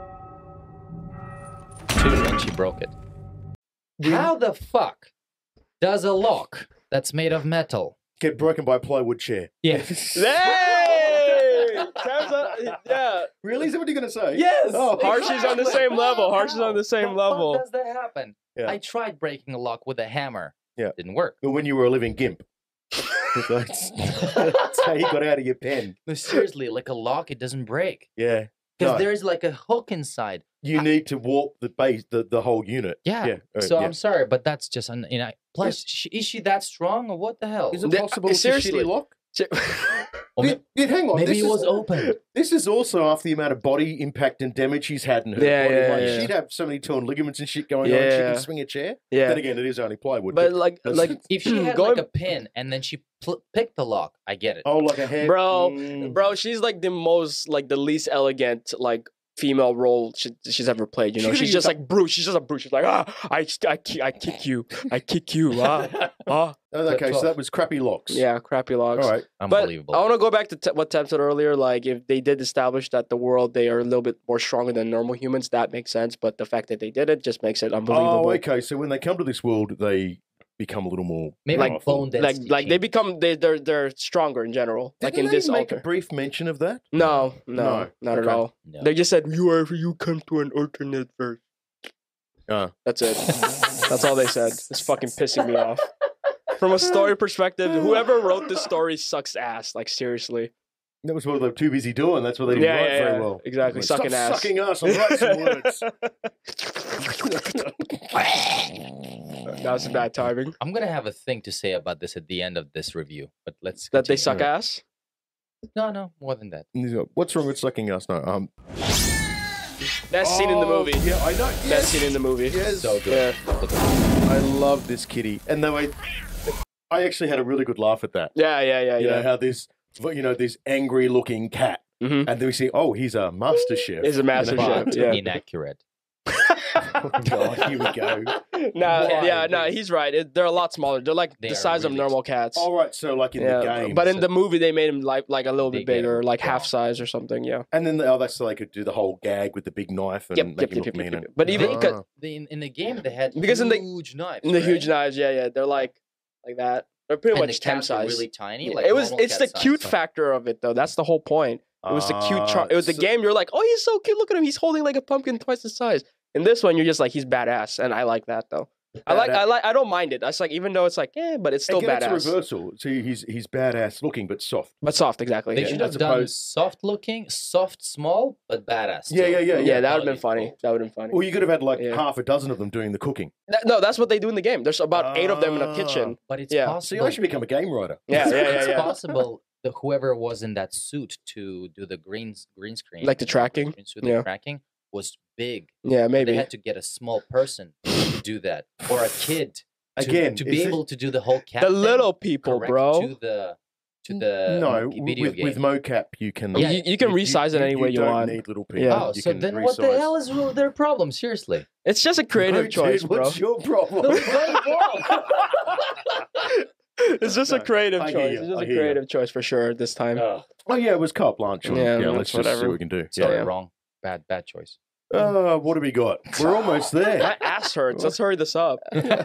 [SPEAKER 3] two, and she broke it. How the fuck does a lock that's made of metal?
[SPEAKER 1] Get broken by a plywood chair.
[SPEAKER 3] Yeah.
[SPEAKER 2] Hey! Sam's on- yeah.
[SPEAKER 1] Really? Is that what you're going to say?
[SPEAKER 2] Yes.
[SPEAKER 1] Oh,
[SPEAKER 2] Harshy's on the
[SPEAKER 3] Exactly.
[SPEAKER 2] same level. Harshy's on the same
[SPEAKER 3] How
[SPEAKER 2] level.
[SPEAKER 3] does that happen?
[SPEAKER 1] Yeah.
[SPEAKER 3] I tried breaking a lock with a hammer.
[SPEAKER 1] Yeah.
[SPEAKER 3] Didn't work.
[SPEAKER 1] But when you were a living gimp. that's, that's how you got out of your pen.
[SPEAKER 3] No, seriously, like a lock, it doesn't break.
[SPEAKER 1] Yeah.
[SPEAKER 3] Because
[SPEAKER 1] No.
[SPEAKER 3] there's like a hook inside.
[SPEAKER 1] You need to warp the base, the, the whole unit.
[SPEAKER 3] Yeah.
[SPEAKER 1] Yeah. uh,
[SPEAKER 3] So
[SPEAKER 1] yeah.
[SPEAKER 3] I'm sorry, but that's just an. You know, plus, sh is she that strong or what the hell?
[SPEAKER 1] Is it
[SPEAKER 2] The-
[SPEAKER 1] possible it's a
[SPEAKER 2] seriously.
[SPEAKER 1] shitty lock?
[SPEAKER 3] Or
[SPEAKER 1] Yeah, yeah, hang on.
[SPEAKER 3] maybe
[SPEAKER 1] this
[SPEAKER 3] it
[SPEAKER 1] is-
[SPEAKER 3] was open.
[SPEAKER 1] This is also after the amount of body impact and damage she's had in her
[SPEAKER 2] Yeah,
[SPEAKER 1] body.
[SPEAKER 2] yeah,
[SPEAKER 1] like,
[SPEAKER 2] yeah.
[SPEAKER 1] She'd have so many torn ligaments and shit going on. She
[SPEAKER 2] Yeah.
[SPEAKER 1] can swing a chair.
[SPEAKER 2] Yeah.
[SPEAKER 1] Then again, it is only plywood.
[SPEAKER 2] But like
[SPEAKER 1] that's-
[SPEAKER 2] like
[SPEAKER 3] If she had
[SPEAKER 2] Going-
[SPEAKER 3] like a pin and then she pl- picked the lock, I get it.
[SPEAKER 1] oh, like a head,
[SPEAKER 2] Bro,
[SPEAKER 1] Mm.
[SPEAKER 2] bro, she's like the most like the least elegant like female role she, she's ever played. You
[SPEAKER 1] She
[SPEAKER 2] know,
[SPEAKER 1] could've
[SPEAKER 2] she's
[SPEAKER 1] used
[SPEAKER 2] just
[SPEAKER 1] that-
[SPEAKER 2] like brute. She's just a brute. She's like ah, I I ki- I kick you, I kick you. Ah, ah.
[SPEAKER 1] Oh, okay, so that was crappy locks.
[SPEAKER 2] Yeah, crappy logs.
[SPEAKER 1] All right.
[SPEAKER 2] But
[SPEAKER 3] Unbelievable.
[SPEAKER 2] I want to go back to t- what Tem said earlier. Like, if they did establish that the world they are a little bit more stronger than normal humans, that makes sense. But the fact that they did it just makes it unbelievable.
[SPEAKER 1] Oh, okay. So when they come to this world, they become a little more
[SPEAKER 3] Maybe
[SPEAKER 2] like
[SPEAKER 1] powerful.
[SPEAKER 3] bone
[SPEAKER 2] Like,
[SPEAKER 3] density
[SPEAKER 2] like they
[SPEAKER 3] changes.
[SPEAKER 2] become they they're they're stronger in general. like
[SPEAKER 1] Didn't
[SPEAKER 2] in
[SPEAKER 1] they
[SPEAKER 2] this
[SPEAKER 1] make
[SPEAKER 2] alter.
[SPEAKER 1] a brief mention of that?
[SPEAKER 2] No, no,
[SPEAKER 1] No.
[SPEAKER 2] not at
[SPEAKER 1] Okay.
[SPEAKER 2] all.
[SPEAKER 3] No.
[SPEAKER 2] They just said you are you come to an alternate verse.
[SPEAKER 1] Uh,
[SPEAKER 2] That's it. That's all they said. It's fucking pissing me off. From a story perspective, whoever wrote this story sucks ass. Like seriously.
[SPEAKER 1] that was what they were too busy doing. That's what they didn't
[SPEAKER 2] Yeah,
[SPEAKER 1] write
[SPEAKER 2] yeah,
[SPEAKER 1] very
[SPEAKER 2] yeah.
[SPEAKER 1] well.
[SPEAKER 2] Exactly.
[SPEAKER 1] Like,
[SPEAKER 2] Sucking
[SPEAKER 1] Stop
[SPEAKER 2] ass.
[SPEAKER 1] sucking us and write some words.
[SPEAKER 2] That was bad timing.
[SPEAKER 3] I'm gonna have a thing to say about this at the end of this review, but let's
[SPEAKER 2] That they
[SPEAKER 3] continue.
[SPEAKER 2] suck ass.
[SPEAKER 3] No, no, more than that.
[SPEAKER 1] What's wrong with sucking us? No. Um.
[SPEAKER 2] Best scene in the
[SPEAKER 1] Oh,
[SPEAKER 2] movie.
[SPEAKER 1] Yeah, I know.
[SPEAKER 2] Best
[SPEAKER 1] Yes.
[SPEAKER 2] scene in the movie.
[SPEAKER 1] Yes.
[SPEAKER 3] So good.
[SPEAKER 2] Yeah.
[SPEAKER 1] I love this kitty. And though I, I actually had a really good laugh at that.
[SPEAKER 2] Yeah, yeah, yeah,
[SPEAKER 1] You
[SPEAKER 2] yeah.
[SPEAKER 1] know how this, you know, this angry-looking cat,
[SPEAKER 2] Mhm.
[SPEAKER 1] and then we see, oh, he's a master chef.
[SPEAKER 2] He's a master
[SPEAKER 1] You know?
[SPEAKER 2] chef.
[SPEAKER 3] But
[SPEAKER 2] Yeah.
[SPEAKER 3] inaccurate.
[SPEAKER 1] Oh God, here we go.
[SPEAKER 2] Nah,
[SPEAKER 3] Why?
[SPEAKER 2] yeah, no, he's right. It, they're a lot smaller. They're like
[SPEAKER 3] They
[SPEAKER 2] the
[SPEAKER 3] are
[SPEAKER 2] size of
[SPEAKER 3] really
[SPEAKER 2] normal cats.
[SPEAKER 1] All right, so like in
[SPEAKER 2] yeah,
[SPEAKER 1] the game,
[SPEAKER 2] but in
[SPEAKER 1] so-
[SPEAKER 2] the movie they made him like like a little
[SPEAKER 3] They
[SPEAKER 2] bit
[SPEAKER 3] get it
[SPEAKER 2] bigger, like half
[SPEAKER 3] wrong.
[SPEAKER 2] size or something. Yeah.
[SPEAKER 1] and then the, oh, that's so they could do the whole gag with the big knife and
[SPEAKER 2] Yep,
[SPEAKER 1] make
[SPEAKER 2] yep,
[SPEAKER 1] him
[SPEAKER 2] yep,
[SPEAKER 1] look
[SPEAKER 2] yep,
[SPEAKER 1] mean.
[SPEAKER 2] yep,
[SPEAKER 1] and-
[SPEAKER 2] but even-
[SPEAKER 1] Ah.
[SPEAKER 2] because-
[SPEAKER 3] The, in, in the game, they had
[SPEAKER 2] Because in the-
[SPEAKER 3] huge knives.
[SPEAKER 2] And the
[SPEAKER 3] right?
[SPEAKER 2] huge knives, yeah, yeah, they're like like that. They're pretty
[SPEAKER 3] And
[SPEAKER 2] much
[SPEAKER 3] the
[SPEAKER 2] Tem
[SPEAKER 3] cats are
[SPEAKER 2] size.
[SPEAKER 3] really tiny.
[SPEAKER 2] Yeah,
[SPEAKER 3] Like
[SPEAKER 2] it was.
[SPEAKER 3] normal
[SPEAKER 2] It's the
[SPEAKER 3] cat
[SPEAKER 2] cute
[SPEAKER 3] size.
[SPEAKER 2] factor of it, though. That's the whole point. It was the cute. Char-
[SPEAKER 1] Ah,
[SPEAKER 2] it was the
[SPEAKER 1] so-
[SPEAKER 2] game. You're like, oh, he's so cute. Look at him. He's holding like a pumpkin twice the size. In this one, you're just like, he's badass, and I like that though. I like. I like. I don't mind it. That's like, even though it's like, eh, but it's still
[SPEAKER 1] Again,
[SPEAKER 2] badass.
[SPEAKER 1] it's a reversal. See, he's he's badass looking, but soft.
[SPEAKER 2] But soft, exactly.
[SPEAKER 3] They
[SPEAKER 2] yeah.
[SPEAKER 3] should
[SPEAKER 1] as
[SPEAKER 3] have done
[SPEAKER 1] opposed-
[SPEAKER 3] soft looking, soft, small, but badass.
[SPEAKER 1] Yeah,
[SPEAKER 3] too.
[SPEAKER 1] yeah, yeah,
[SPEAKER 2] yeah, that would have
[SPEAKER 3] That'd
[SPEAKER 2] been
[SPEAKER 3] be
[SPEAKER 2] funny.
[SPEAKER 3] cool.
[SPEAKER 2] That would have been funny.
[SPEAKER 1] Well, you could have had like
[SPEAKER 2] Yeah.
[SPEAKER 1] half a dozen of them doing the cooking.
[SPEAKER 2] That- no, that's what they do in the game. There's about eight of them in a
[SPEAKER 1] Ah.
[SPEAKER 2] kitchen.
[SPEAKER 3] But it's
[SPEAKER 2] Yeah.
[SPEAKER 1] See,
[SPEAKER 3] possible.
[SPEAKER 1] I should become a game writer.
[SPEAKER 2] Yeah, yeah, yeah,
[SPEAKER 3] it's
[SPEAKER 2] yeah.
[SPEAKER 3] possible that whoever was in that suit to do the green green screen,
[SPEAKER 2] Like the
[SPEAKER 3] you know,
[SPEAKER 2] tracking?
[SPEAKER 3] green suit,
[SPEAKER 2] Yeah.
[SPEAKER 3] the tracking was big.
[SPEAKER 2] Yeah,
[SPEAKER 3] They
[SPEAKER 2] maybe.
[SPEAKER 3] had to get a small person to do that, or a kid to,
[SPEAKER 1] Again,
[SPEAKER 3] to be
[SPEAKER 1] is it-
[SPEAKER 3] able to do the whole cat
[SPEAKER 2] The
[SPEAKER 3] thing
[SPEAKER 2] little people,
[SPEAKER 3] correct
[SPEAKER 2] bro.
[SPEAKER 3] to the to the
[SPEAKER 1] no,
[SPEAKER 3] um, video
[SPEAKER 1] with,
[SPEAKER 3] game.
[SPEAKER 1] with mocap you can.
[SPEAKER 3] Yeah,
[SPEAKER 2] you, you can resize it any way you
[SPEAKER 1] don't
[SPEAKER 2] want.
[SPEAKER 1] Need little people.
[SPEAKER 2] Yeah.
[SPEAKER 3] Oh,
[SPEAKER 1] You
[SPEAKER 3] so
[SPEAKER 1] can
[SPEAKER 3] then what the
[SPEAKER 1] resize.
[SPEAKER 3] hell is wrong with their problem? Seriously.
[SPEAKER 2] It's just a creative
[SPEAKER 1] No,
[SPEAKER 2] choice,
[SPEAKER 1] dude,
[SPEAKER 2] bro.
[SPEAKER 1] What's your problem?
[SPEAKER 2] It's just a
[SPEAKER 1] No,
[SPEAKER 2] creative
[SPEAKER 1] I hear
[SPEAKER 2] choice.
[SPEAKER 1] you,
[SPEAKER 2] It's just
[SPEAKER 1] I
[SPEAKER 2] a
[SPEAKER 1] hear you.
[SPEAKER 2] creative choice for sure this time.
[SPEAKER 3] Oh,
[SPEAKER 1] Oh yeah, it was carte blanche. on-
[SPEAKER 2] Yeah,
[SPEAKER 1] Yeah,
[SPEAKER 2] that's
[SPEAKER 1] let's just see
[SPEAKER 2] whatever.
[SPEAKER 1] what we can do.
[SPEAKER 3] sorry,
[SPEAKER 2] Yeah.
[SPEAKER 3] wrong. Bad, bad choice.
[SPEAKER 1] Uh, what have we got? We're almost
[SPEAKER 2] My
[SPEAKER 1] there.
[SPEAKER 2] ass hurts. Let's hurry this up.
[SPEAKER 3] Watch this.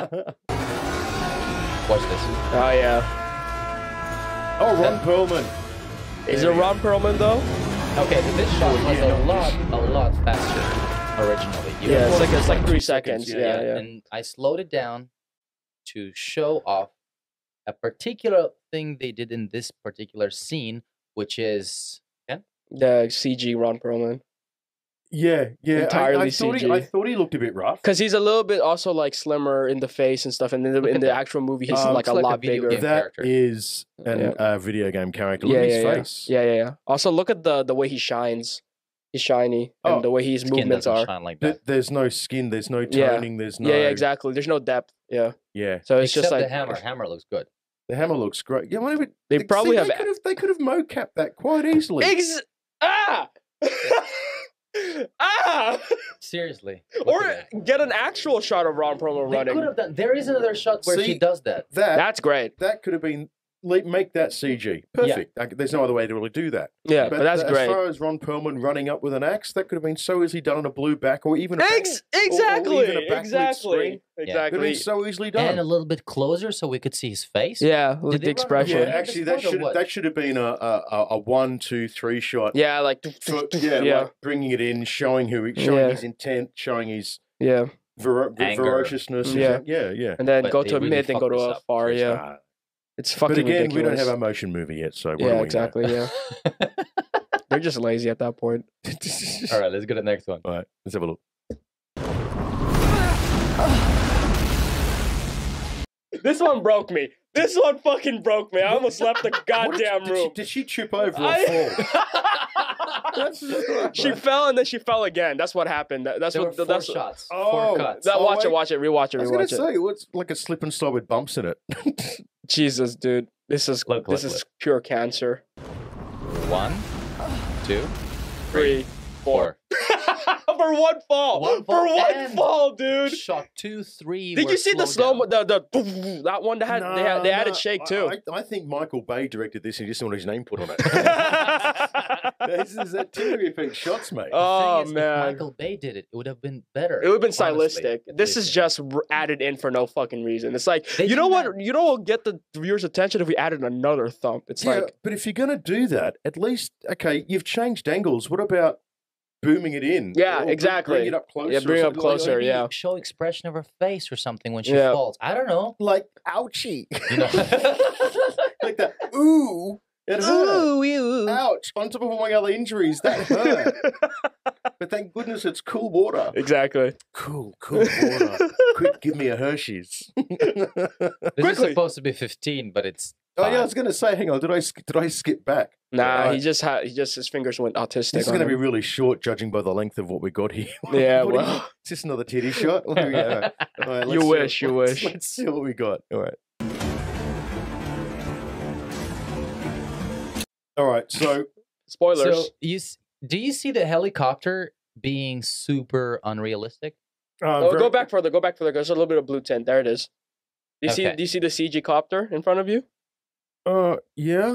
[SPEAKER 2] Oh yeah.
[SPEAKER 1] Oh, Ron Pearlman.
[SPEAKER 2] Is it Ron Perlman though?
[SPEAKER 3] Okay, this shot was
[SPEAKER 1] yeah,
[SPEAKER 3] a lot, a lot faster originally. You
[SPEAKER 2] Yeah,
[SPEAKER 3] know?
[SPEAKER 2] it's like it's like
[SPEAKER 1] Two
[SPEAKER 2] three
[SPEAKER 1] seconds,
[SPEAKER 2] seconds.
[SPEAKER 1] yeah,
[SPEAKER 2] Yeah, yeah.
[SPEAKER 3] And I slowed it down to show off a particular thing they did in this particular scene, which is
[SPEAKER 2] The C G Ron Perlman.
[SPEAKER 1] Yeah, yeah. I-
[SPEAKER 2] Entirely
[SPEAKER 1] I, thought
[SPEAKER 2] C G.
[SPEAKER 1] He, I thought he looked a bit rough.
[SPEAKER 2] Because he's a little bit also like slimmer in the face and stuff, and in the,
[SPEAKER 3] Look
[SPEAKER 2] in
[SPEAKER 3] at
[SPEAKER 2] the
[SPEAKER 3] that.
[SPEAKER 2] actual movie he's
[SPEAKER 1] Um,
[SPEAKER 2] like a
[SPEAKER 3] it's like a
[SPEAKER 2] lot
[SPEAKER 3] video
[SPEAKER 2] bigger.
[SPEAKER 3] game.
[SPEAKER 1] That
[SPEAKER 3] character.
[SPEAKER 1] is an
[SPEAKER 2] Yeah.
[SPEAKER 1] uh, video game character. Look
[SPEAKER 2] Yeah,
[SPEAKER 1] at
[SPEAKER 2] yeah,
[SPEAKER 1] his
[SPEAKER 2] yeah.
[SPEAKER 1] face.
[SPEAKER 2] yeah, yeah, yeah. Also, look at the the way he shines. He's shiny, and
[SPEAKER 1] Oh,
[SPEAKER 2] the way his
[SPEAKER 3] skin
[SPEAKER 2] movements
[SPEAKER 3] doesn't
[SPEAKER 2] are.
[SPEAKER 3] shine like
[SPEAKER 1] Th-
[SPEAKER 3] that.
[SPEAKER 1] There's no skin. There's no
[SPEAKER 2] Yeah.
[SPEAKER 1] toning. There's no.
[SPEAKER 2] Yeah, yeah, exactly. There's no depth. Yeah,
[SPEAKER 1] Yeah,
[SPEAKER 2] so it's
[SPEAKER 3] Except
[SPEAKER 2] just like
[SPEAKER 3] the hammer. Hammer looks good.
[SPEAKER 1] the hammer looks great. Yeah, whatever.
[SPEAKER 2] they
[SPEAKER 1] see,
[SPEAKER 2] probably have.
[SPEAKER 1] They could have. They could have mocapped that quite easily.
[SPEAKER 2] Ex- ah, ah,
[SPEAKER 3] Seriously.
[SPEAKER 2] or
[SPEAKER 3] Look at that.
[SPEAKER 2] get an actual shot of Ron Perlman
[SPEAKER 3] They
[SPEAKER 2] running.
[SPEAKER 3] could have done. There is another shot where
[SPEAKER 1] See,
[SPEAKER 3] she does that.
[SPEAKER 1] that
[SPEAKER 2] That's great.
[SPEAKER 1] that could have been. le- Make that C G perfect. Like, there's no other way to really do that.
[SPEAKER 2] Yeah, but, that's
[SPEAKER 1] th-
[SPEAKER 2] great.
[SPEAKER 1] As far as Ron Perlman running up with an axe, that could have been so easily done on a blue back, or even a back,
[SPEAKER 2] Ex- exactly,
[SPEAKER 1] even a backlit
[SPEAKER 2] exactly,
[SPEAKER 1] screen. It would have
[SPEAKER 2] exactly.
[SPEAKER 1] been so easily
[SPEAKER 3] And
[SPEAKER 1] done.
[SPEAKER 3] a little bit closer so we could see his face.
[SPEAKER 2] Yeah,
[SPEAKER 3] Did
[SPEAKER 2] with
[SPEAKER 3] they
[SPEAKER 2] the
[SPEAKER 3] run
[SPEAKER 2] expression.
[SPEAKER 1] Yeah,
[SPEAKER 3] Yeah,
[SPEAKER 1] actually,
[SPEAKER 3] this
[SPEAKER 1] that
[SPEAKER 3] one or
[SPEAKER 1] should
[SPEAKER 3] what?
[SPEAKER 1] that should have been a a, a, a one, two, three shot.
[SPEAKER 2] Yeah, like
[SPEAKER 1] For, yeah,
[SPEAKER 2] yeah,
[SPEAKER 1] like bringing it in, showing who, he- showing
[SPEAKER 2] Yeah.
[SPEAKER 1] his intent, showing his
[SPEAKER 2] yeah,
[SPEAKER 1] ver-
[SPEAKER 3] Anger.
[SPEAKER 1] ferociousness.
[SPEAKER 2] Yeah.
[SPEAKER 1] yeah, yeah.
[SPEAKER 2] and then
[SPEAKER 3] But
[SPEAKER 2] go
[SPEAKER 3] they
[SPEAKER 2] to a
[SPEAKER 3] really
[SPEAKER 2] mid, then go
[SPEAKER 3] fucked
[SPEAKER 2] to
[SPEAKER 3] this
[SPEAKER 2] a
[SPEAKER 3] up.
[SPEAKER 2] far. Yeah,
[SPEAKER 1] Uh,
[SPEAKER 2] it's fucking
[SPEAKER 1] but again,
[SPEAKER 2] ridiculous.
[SPEAKER 1] we don't have our motion movie yet, so what do we
[SPEAKER 2] yeah,
[SPEAKER 1] know?
[SPEAKER 2] exactly. Yeah, they're just lazy at that point.
[SPEAKER 3] All right, let's go to the next one.
[SPEAKER 1] All right, let's have a look.
[SPEAKER 2] This one broke me. This one fucking broke me. I almost left the
[SPEAKER 1] What did-
[SPEAKER 2] goddamn
[SPEAKER 1] did she,
[SPEAKER 2] room.
[SPEAKER 1] did she trip over or
[SPEAKER 2] I-
[SPEAKER 1] fall? That's-
[SPEAKER 2] She fell and then she fell again. That's what happened. That- That's
[SPEAKER 3] There were
[SPEAKER 2] what.
[SPEAKER 3] four
[SPEAKER 2] That's
[SPEAKER 3] shots.
[SPEAKER 1] Oh,
[SPEAKER 3] Four cuts.
[SPEAKER 2] that.
[SPEAKER 1] Oh,
[SPEAKER 2] Watch it.
[SPEAKER 1] wait.
[SPEAKER 2] Watch it. Rewatch it.
[SPEAKER 1] I was going
[SPEAKER 2] Rewatch
[SPEAKER 1] to
[SPEAKER 2] it.
[SPEAKER 1] say, what's like a slip and slide with bumps in it?
[SPEAKER 2] Jesus, dude. This is
[SPEAKER 3] Look,
[SPEAKER 2] this
[SPEAKER 3] look,
[SPEAKER 2] is pure cancer.
[SPEAKER 3] One, two,
[SPEAKER 2] Three, four. For one fall.
[SPEAKER 3] One
[SPEAKER 2] For
[SPEAKER 3] fall
[SPEAKER 2] one
[SPEAKER 3] and-
[SPEAKER 2] fall, dude.
[SPEAKER 3] shot two, three.
[SPEAKER 2] Did
[SPEAKER 3] were
[SPEAKER 2] you see the slow
[SPEAKER 3] slowed
[SPEAKER 2] mo?
[SPEAKER 3] down.
[SPEAKER 2] The the that one that had they had they
[SPEAKER 1] No,
[SPEAKER 2] added
[SPEAKER 1] no,
[SPEAKER 2] shake
[SPEAKER 1] I-
[SPEAKER 2] too.
[SPEAKER 1] I, I think Michael Bay directed this and he just wanted his name put on it. This is that too many repeat shots, mate.
[SPEAKER 3] The
[SPEAKER 2] Oh
[SPEAKER 3] thing is,
[SPEAKER 2] man.
[SPEAKER 3] if Michael Bay did it, it would have been better.
[SPEAKER 2] It would have been
[SPEAKER 3] honestly.
[SPEAKER 2] stylistic. This is just r- added in for no fucking reason. It's like,
[SPEAKER 3] They
[SPEAKER 2] you know
[SPEAKER 3] did
[SPEAKER 2] what?
[SPEAKER 3] that-
[SPEAKER 2] You know what will get the viewers' attention if we added another thump. It's
[SPEAKER 1] yeah,
[SPEAKER 2] like,
[SPEAKER 1] but if you're going to do that, at least okay, you've changed angles. What about booming it in?
[SPEAKER 2] Yeah,
[SPEAKER 1] Or br-
[SPEAKER 2] exactly.
[SPEAKER 1] Bring it up closer.
[SPEAKER 2] Yeah,
[SPEAKER 1] or
[SPEAKER 2] bring it up
[SPEAKER 1] something like that.
[SPEAKER 2] closer,
[SPEAKER 3] Maybe
[SPEAKER 2] yeah.
[SPEAKER 3] show expression of her face or something when she
[SPEAKER 2] Yeah.
[SPEAKER 3] falls. I don't know.
[SPEAKER 1] Like ouchie,
[SPEAKER 3] You know?
[SPEAKER 1] like that. Ooh, it hurt.
[SPEAKER 2] ooh, ooh.
[SPEAKER 1] Ouch! On top of all my other injuries, that hurt. But thank goodness it's cool water.
[SPEAKER 2] Exactly.
[SPEAKER 1] Cool, cool water. Quick, give me a Hershey's.
[SPEAKER 3] This is
[SPEAKER 2] Quickly.
[SPEAKER 3] supposed to be fifteen, but it's
[SPEAKER 1] Oh yeah, I was going to say, hang on, did I sk- did I skip back?
[SPEAKER 2] Nah,
[SPEAKER 1] Right.
[SPEAKER 2] he just had he just his fingers went autistic.
[SPEAKER 1] This is
[SPEAKER 2] on
[SPEAKER 1] going to be
[SPEAKER 2] him.
[SPEAKER 1] really short, judging by the length of what we got here.
[SPEAKER 2] Yeah,
[SPEAKER 1] What do you-
[SPEAKER 2] well,
[SPEAKER 1] is this another titty shot? What do we have? All right,
[SPEAKER 2] You
[SPEAKER 1] let's see
[SPEAKER 2] wish,
[SPEAKER 1] what-
[SPEAKER 2] you
[SPEAKER 1] let's-
[SPEAKER 2] wish.
[SPEAKER 1] Let's see what we got. All right. All right. So
[SPEAKER 2] spoilers.
[SPEAKER 3] So you s- do you see the helicopter being super unrealistic?
[SPEAKER 1] uh,
[SPEAKER 2] oh,
[SPEAKER 1] very-
[SPEAKER 2] go back further. Go back further. There's a little bit of blue tint. There it is. Do you see?
[SPEAKER 3] Okay.
[SPEAKER 2] Do you see the C G copter in front of you?
[SPEAKER 1] Uh, yeah.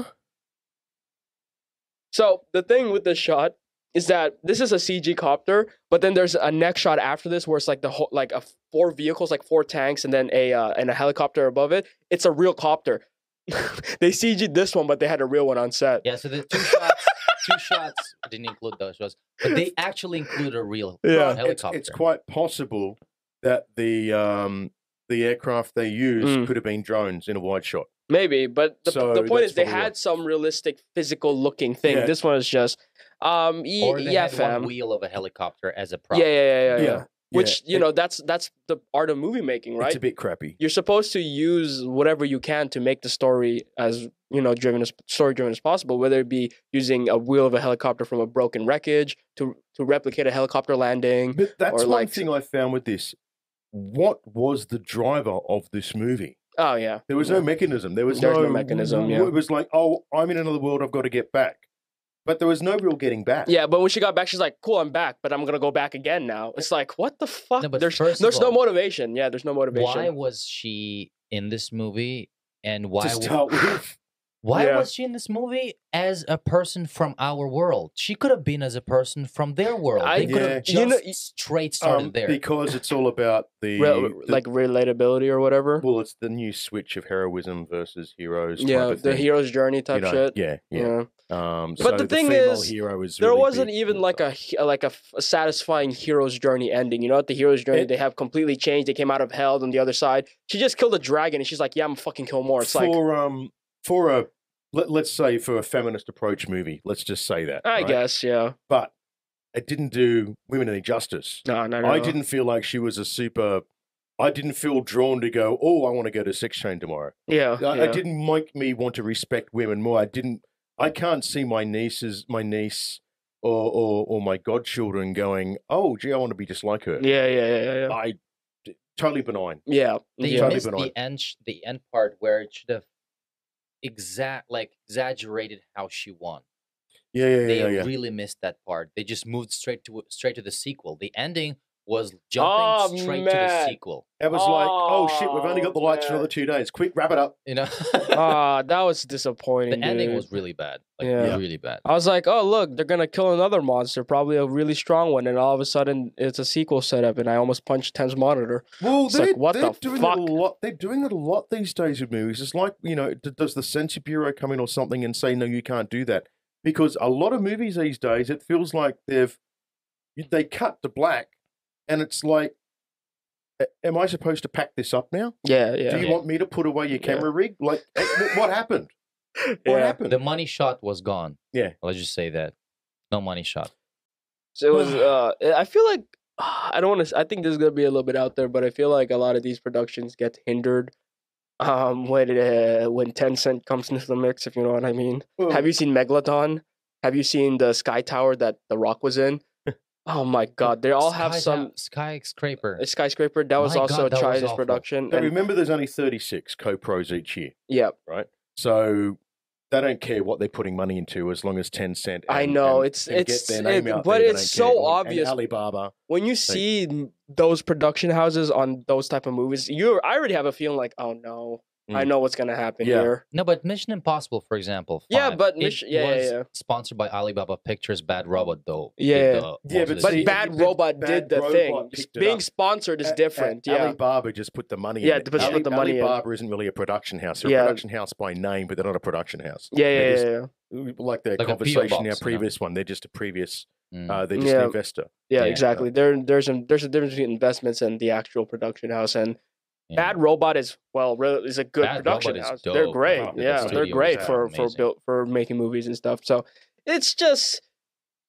[SPEAKER 2] So the thing with this shot is that this is a C G copter, but then there's a next shot after this where it's like the whole like a four vehicles, like four tanks, and then a uh, and a helicopter above it. It's a real copter. They C G'd this one, but they had a real one on set.
[SPEAKER 3] Yeah. So the two shots, two shots didn't include those shots, but they actually include a real
[SPEAKER 2] Yeah.
[SPEAKER 1] But it's,
[SPEAKER 3] helicopter.
[SPEAKER 1] it's quite possible that the um the aircraft they used
[SPEAKER 2] Mm.
[SPEAKER 1] could have been drones in a wide shot.
[SPEAKER 2] Maybe, but the,
[SPEAKER 1] So
[SPEAKER 2] the point
[SPEAKER 1] that's
[SPEAKER 2] is they
[SPEAKER 1] probably
[SPEAKER 2] had
[SPEAKER 1] what-
[SPEAKER 2] some realistic physical looking thing.
[SPEAKER 1] Yeah.
[SPEAKER 2] This one is just um y-
[SPEAKER 3] or they
[SPEAKER 2] yeah,
[SPEAKER 3] had
[SPEAKER 2] fam.
[SPEAKER 3] one wheel of a helicopter as a prop.
[SPEAKER 2] Yeah, yeah, yeah, yeah, yeah.
[SPEAKER 1] Yeah.
[SPEAKER 2] Which,
[SPEAKER 1] Yeah,
[SPEAKER 2] you
[SPEAKER 1] it-
[SPEAKER 2] know, that's that's the art of movie making, right?
[SPEAKER 1] It's a bit crappy.
[SPEAKER 2] You're supposed to use whatever you can to make the story as, you know, driven as story driven as possible, whether it be using a wheel of a helicopter from a broken wreckage to to replicate a helicopter landing.
[SPEAKER 1] But that's
[SPEAKER 2] or
[SPEAKER 1] one
[SPEAKER 2] like-
[SPEAKER 1] thing I found with this. What was the driver of this movie?
[SPEAKER 2] Oh yeah.
[SPEAKER 1] There was
[SPEAKER 2] Yeah.
[SPEAKER 1] no mechanism. There was
[SPEAKER 2] There's
[SPEAKER 1] no,
[SPEAKER 2] no mechanism, yeah.
[SPEAKER 1] It was like, oh, I'm in another world. I've got to get back. But there was no real getting back.
[SPEAKER 2] Yeah, but when she got back, she's like, "Cool, I'm back, but I'm gonna go back again now." It's like, what the fuck?
[SPEAKER 3] No, but
[SPEAKER 2] there's
[SPEAKER 3] first of
[SPEAKER 2] there's no
[SPEAKER 3] all,
[SPEAKER 2] motivation. Yeah, there's no motivation.
[SPEAKER 3] Why was she in this movie? And why?
[SPEAKER 1] To
[SPEAKER 3] w-
[SPEAKER 1] start with.
[SPEAKER 3] Why
[SPEAKER 2] Yeah.
[SPEAKER 3] was she in this movie as a person from our world? She could have been as a person from their world.
[SPEAKER 2] I-
[SPEAKER 3] They could
[SPEAKER 1] Yeah.
[SPEAKER 3] have just
[SPEAKER 2] You know, y-
[SPEAKER 3] straight started
[SPEAKER 1] Um,
[SPEAKER 3] there.
[SPEAKER 1] because it's all about the,
[SPEAKER 2] Re-
[SPEAKER 1] the-
[SPEAKER 2] like relatability or whatever.
[SPEAKER 1] well, it's the new switch of heroism versus heroes. type
[SPEAKER 2] Yeah,
[SPEAKER 1] of
[SPEAKER 2] the
[SPEAKER 1] thing,
[SPEAKER 2] hero's journey type
[SPEAKER 1] you know,
[SPEAKER 2] shit.
[SPEAKER 1] Yeah, yeah.
[SPEAKER 2] Yeah.
[SPEAKER 1] Um,
[SPEAKER 2] But
[SPEAKER 1] so
[SPEAKER 2] the thing
[SPEAKER 1] female
[SPEAKER 2] is,
[SPEAKER 1] hero is
[SPEAKER 2] There
[SPEAKER 1] really
[SPEAKER 2] wasn't
[SPEAKER 1] big
[SPEAKER 2] even
[SPEAKER 1] in
[SPEAKER 2] like a
[SPEAKER 1] stuff.
[SPEAKER 2] he- like a, f- a satisfying hero's journey ending. You know, at the hero's journey,
[SPEAKER 1] It-
[SPEAKER 2] they have completely changed. They came out of hell on the other side. She just killed a dragon, and she's like, "Yeah, I'm gonna fucking kill more." It's like,
[SPEAKER 1] for um for a let, let's say for a feminist approach movie. Let's just say that.
[SPEAKER 2] I
[SPEAKER 1] right?
[SPEAKER 2] guess, yeah.
[SPEAKER 1] but it didn't do women any justice.
[SPEAKER 2] No, no, no.
[SPEAKER 1] I
[SPEAKER 2] no.
[SPEAKER 1] didn't feel like she was a super. I didn't feel drawn to go. Oh, I want to go to sex train tomorrow.
[SPEAKER 2] Yeah,
[SPEAKER 1] I,
[SPEAKER 2] yeah.
[SPEAKER 1] It didn't make me want to respect women more. I didn't. I can't see my nieces, my niece, or or, or my godchildren going. Oh, gee, I want to be just like her.
[SPEAKER 2] Yeah, yeah, yeah, yeah.
[SPEAKER 1] I totally benign.
[SPEAKER 2] Yeah,
[SPEAKER 3] They
[SPEAKER 2] yeah.
[SPEAKER 1] Totally
[SPEAKER 3] missed
[SPEAKER 1] benign.
[SPEAKER 3] the end, sh- the end part where it should have exact, like exaggerated how she won.
[SPEAKER 1] Yeah, yeah,
[SPEAKER 3] They
[SPEAKER 1] yeah, yeah.
[SPEAKER 3] really missed that part. They just moved straight to straight to the sequel. The ending was
[SPEAKER 2] Oh,
[SPEAKER 3] jumping straight to the
[SPEAKER 2] man.
[SPEAKER 3] sequel.
[SPEAKER 1] It was like, oh shit, we've only got the
[SPEAKER 2] Oh,
[SPEAKER 1] lights for
[SPEAKER 2] man.
[SPEAKER 1] another two days. Quick, wrap it up.
[SPEAKER 3] You know,
[SPEAKER 2] Ah, that was disappointing.
[SPEAKER 3] the ending
[SPEAKER 2] dude.
[SPEAKER 3] was really bad. Like
[SPEAKER 2] Yeah.
[SPEAKER 3] really bad.
[SPEAKER 2] I was like, oh look, they're gonna kill another monster, probably a really strong one, and all of a sudden it's a sequel setup, and I almost punched Ten's monitor.
[SPEAKER 1] Well,
[SPEAKER 2] It's
[SPEAKER 1] they're,
[SPEAKER 2] like, what
[SPEAKER 1] they're
[SPEAKER 2] the
[SPEAKER 1] doing
[SPEAKER 2] fuck?
[SPEAKER 1] it a lot. They're doing it a lot these days with movies. It's like, you know, d- does the Censor Bureau come in or something and say, no, you can't do that? Because a lot of movies these days, it feels like they've they cut to black, and it's like, a- am I supposed to pack this up now?
[SPEAKER 2] Yeah, yeah.
[SPEAKER 1] Do you
[SPEAKER 3] Yeah.
[SPEAKER 1] want me to put away your
[SPEAKER 2] Yeah.
[SPEAKER 1] camera rig? Like, eh, wh- what happened? What
[SPEAKER 2] Yeah.
[SPEAKER 1] happened?
[SPEAKER 3] The money shot was gone.
[SPEAKER 1] Yeah.
[SPEAKER 3] Let's just say that. No money shot.
[SPEAKER 2] So it was. Uh, I feel like I don't want to. I think this is gonna be a little bit out there, but I feel like a lot of these productions get hindered um, when uh, when Tencent comes into the mix. If you know what I mean.
[SPEAKER 1] Well,
[SPEAKER 2] Have you seen Megalodon? Have you seen the Sky Tower that The Rock was in? Oh my God! They all have
[SPEAKER 3] Sky
[SPEAKER 2] some
[SPEAKER 3] Ta- skyscraper.
[SPEAKER 2] a skyscraper. That was
[SPEAKER 3] My
[SPEAKER 2] also
[SPEAKER 3] God,
[SPEAKER 2] a
[SPEAKER 3] that was
[SPEAKER 2] Chinese
[SPEAKER 3] awful.
[SPEAKER 2] production.
[SPEAKER 1] But
[SPEAKER 2] And,
[SPEAKER 1] remember, there's only thirty-six co-pros each year,
[SPEAKER 2] yeah,
[SPEAKER 1] right? So they don't care what they're putting money into as long as Tencent. And,
[SPEAKER 2] I know,
[SPEAKER 1] and-
[SPEAKER 2] it's-
[SPEAKER 1] and
[SPEAKER 2] it's-
[SPEAKER 1] get their name
[SPEAKER 2] it-
[SPEAKER 1] out
[SPEAKER 2] but
[SPEAKER 1] there, they
[SPEAKER 2] it's
[SPEAKER 1] don't
[SPEAKER 2] so
[SPEAKER 1] care. And
[SPEAKER 2] obvious.
[SPEAKER 1] Alibaba.
[SPEAKER 2] when you see n- those production houses on those type of movies, you I already have a feeling like, oh no, I
[SPEAKER 1] Mm.
[SPEAKER 2] know what's gonna happen
[SPEAKER 1] Yeah.
[SPEAKER 2] here.
[SPEAKER 3] No, but Mission Impossible, for example.
[SPEAKER 2] Yeah,
[SPEAKER 3] five,
[SPEAKER 2] but
[SPEAKER 3] it
[SPEAKER 2] Mission- yeah, yeah,
[SPEAKER 3] was
[SPEAKER 2] yeah.
[SPEAKER 3] sponsored by Alibaba Pictures. Bad Robot, though. did
[SPEAKER 2] Yeah.
[SPEAKER 3] the-
[SPEAKER 1] Yeah,
[SPEAKER 3] most
[SPEAKER 1] but
[SPEAKER 3] of the
[SPEAKER 2] But
[SPEAKER 1] see,
[SPEAKER 3] sequel.
[SPEAKER 2] Bad
[SPEAKER 1] Bad
[SPEAKER 2] Robot did the
[SPEAKER 1] Robot
[SPEAKER 2] thing.
[SPEAKER 1] picked it
[SPEAKER 2] Being
[SPEAKER 1] up.
[SPEAKER 2] sponsored is
[SPEAKER 1] A-
[SPEAKER 2] different.
[SPEAKER 1] A-
[SPEAKER 2] yeah.
[SPEAKER 1] Alibaba just put the money
[SPEAKER 2] Yeah,
[SPEAKER 1] in. it.
[SPEAKER 2] just put the money in.
[SPEAKER 1] Alibaba isn't really a production house. They're
[SPEAKER 2] Yeah.
[SPEAKER 1] a production house by name, but they're not a production house.
[SPEAKER 2] Yeah,
[SPEAKER 1] They're
[SPEAKER 2] yeah,
[SPEAKER 1] just-
[SPEAKER 2] yeah, yeah.
[SPEAKER 1] Like the
[SPEAKER 3] Like a P O
[SPEAKER 1] conversation,
[SPEAKER 3] box,
[SPEAKER 1] our
[SPEAKER 3] you know?
[SPEAKER 1] previous one, they're just a previous,
[SPEAKER 3] Mm.
[SPEAKER 1] uh, they're just
[SPEAKER 2] Yeah.
[SPEAKER 1] an investor.
[SPEAKER 2] Yeah,
[SPEAKER 3] Yeah.
[SPEAKER 2] exactly. There, there's a there's a difference between investments and the actual production house. And
[SPEAKER 3] Yeah.
[SPEAKER 2] Bad Robot is well, re- is a good
[SPEAKER 3] Bad
[SPEAKER 2] production
[SPEAKER 3] Robot is
[SPEAKER 2] house. They're
[SPEAKER 3] dope.
[SPEAKER 2] great.
[SPEAKER 1] Wow. The
[SPEAKER 2] Yeah, they're
[SPEAKER 3] studio
[SPEAKER 2] great
[SPEAKER 3] is
[SPEAKER 2] for for
[SPEAKER 3] amazing.
[SPEAKER 2] built for making movies and stuff. So it's just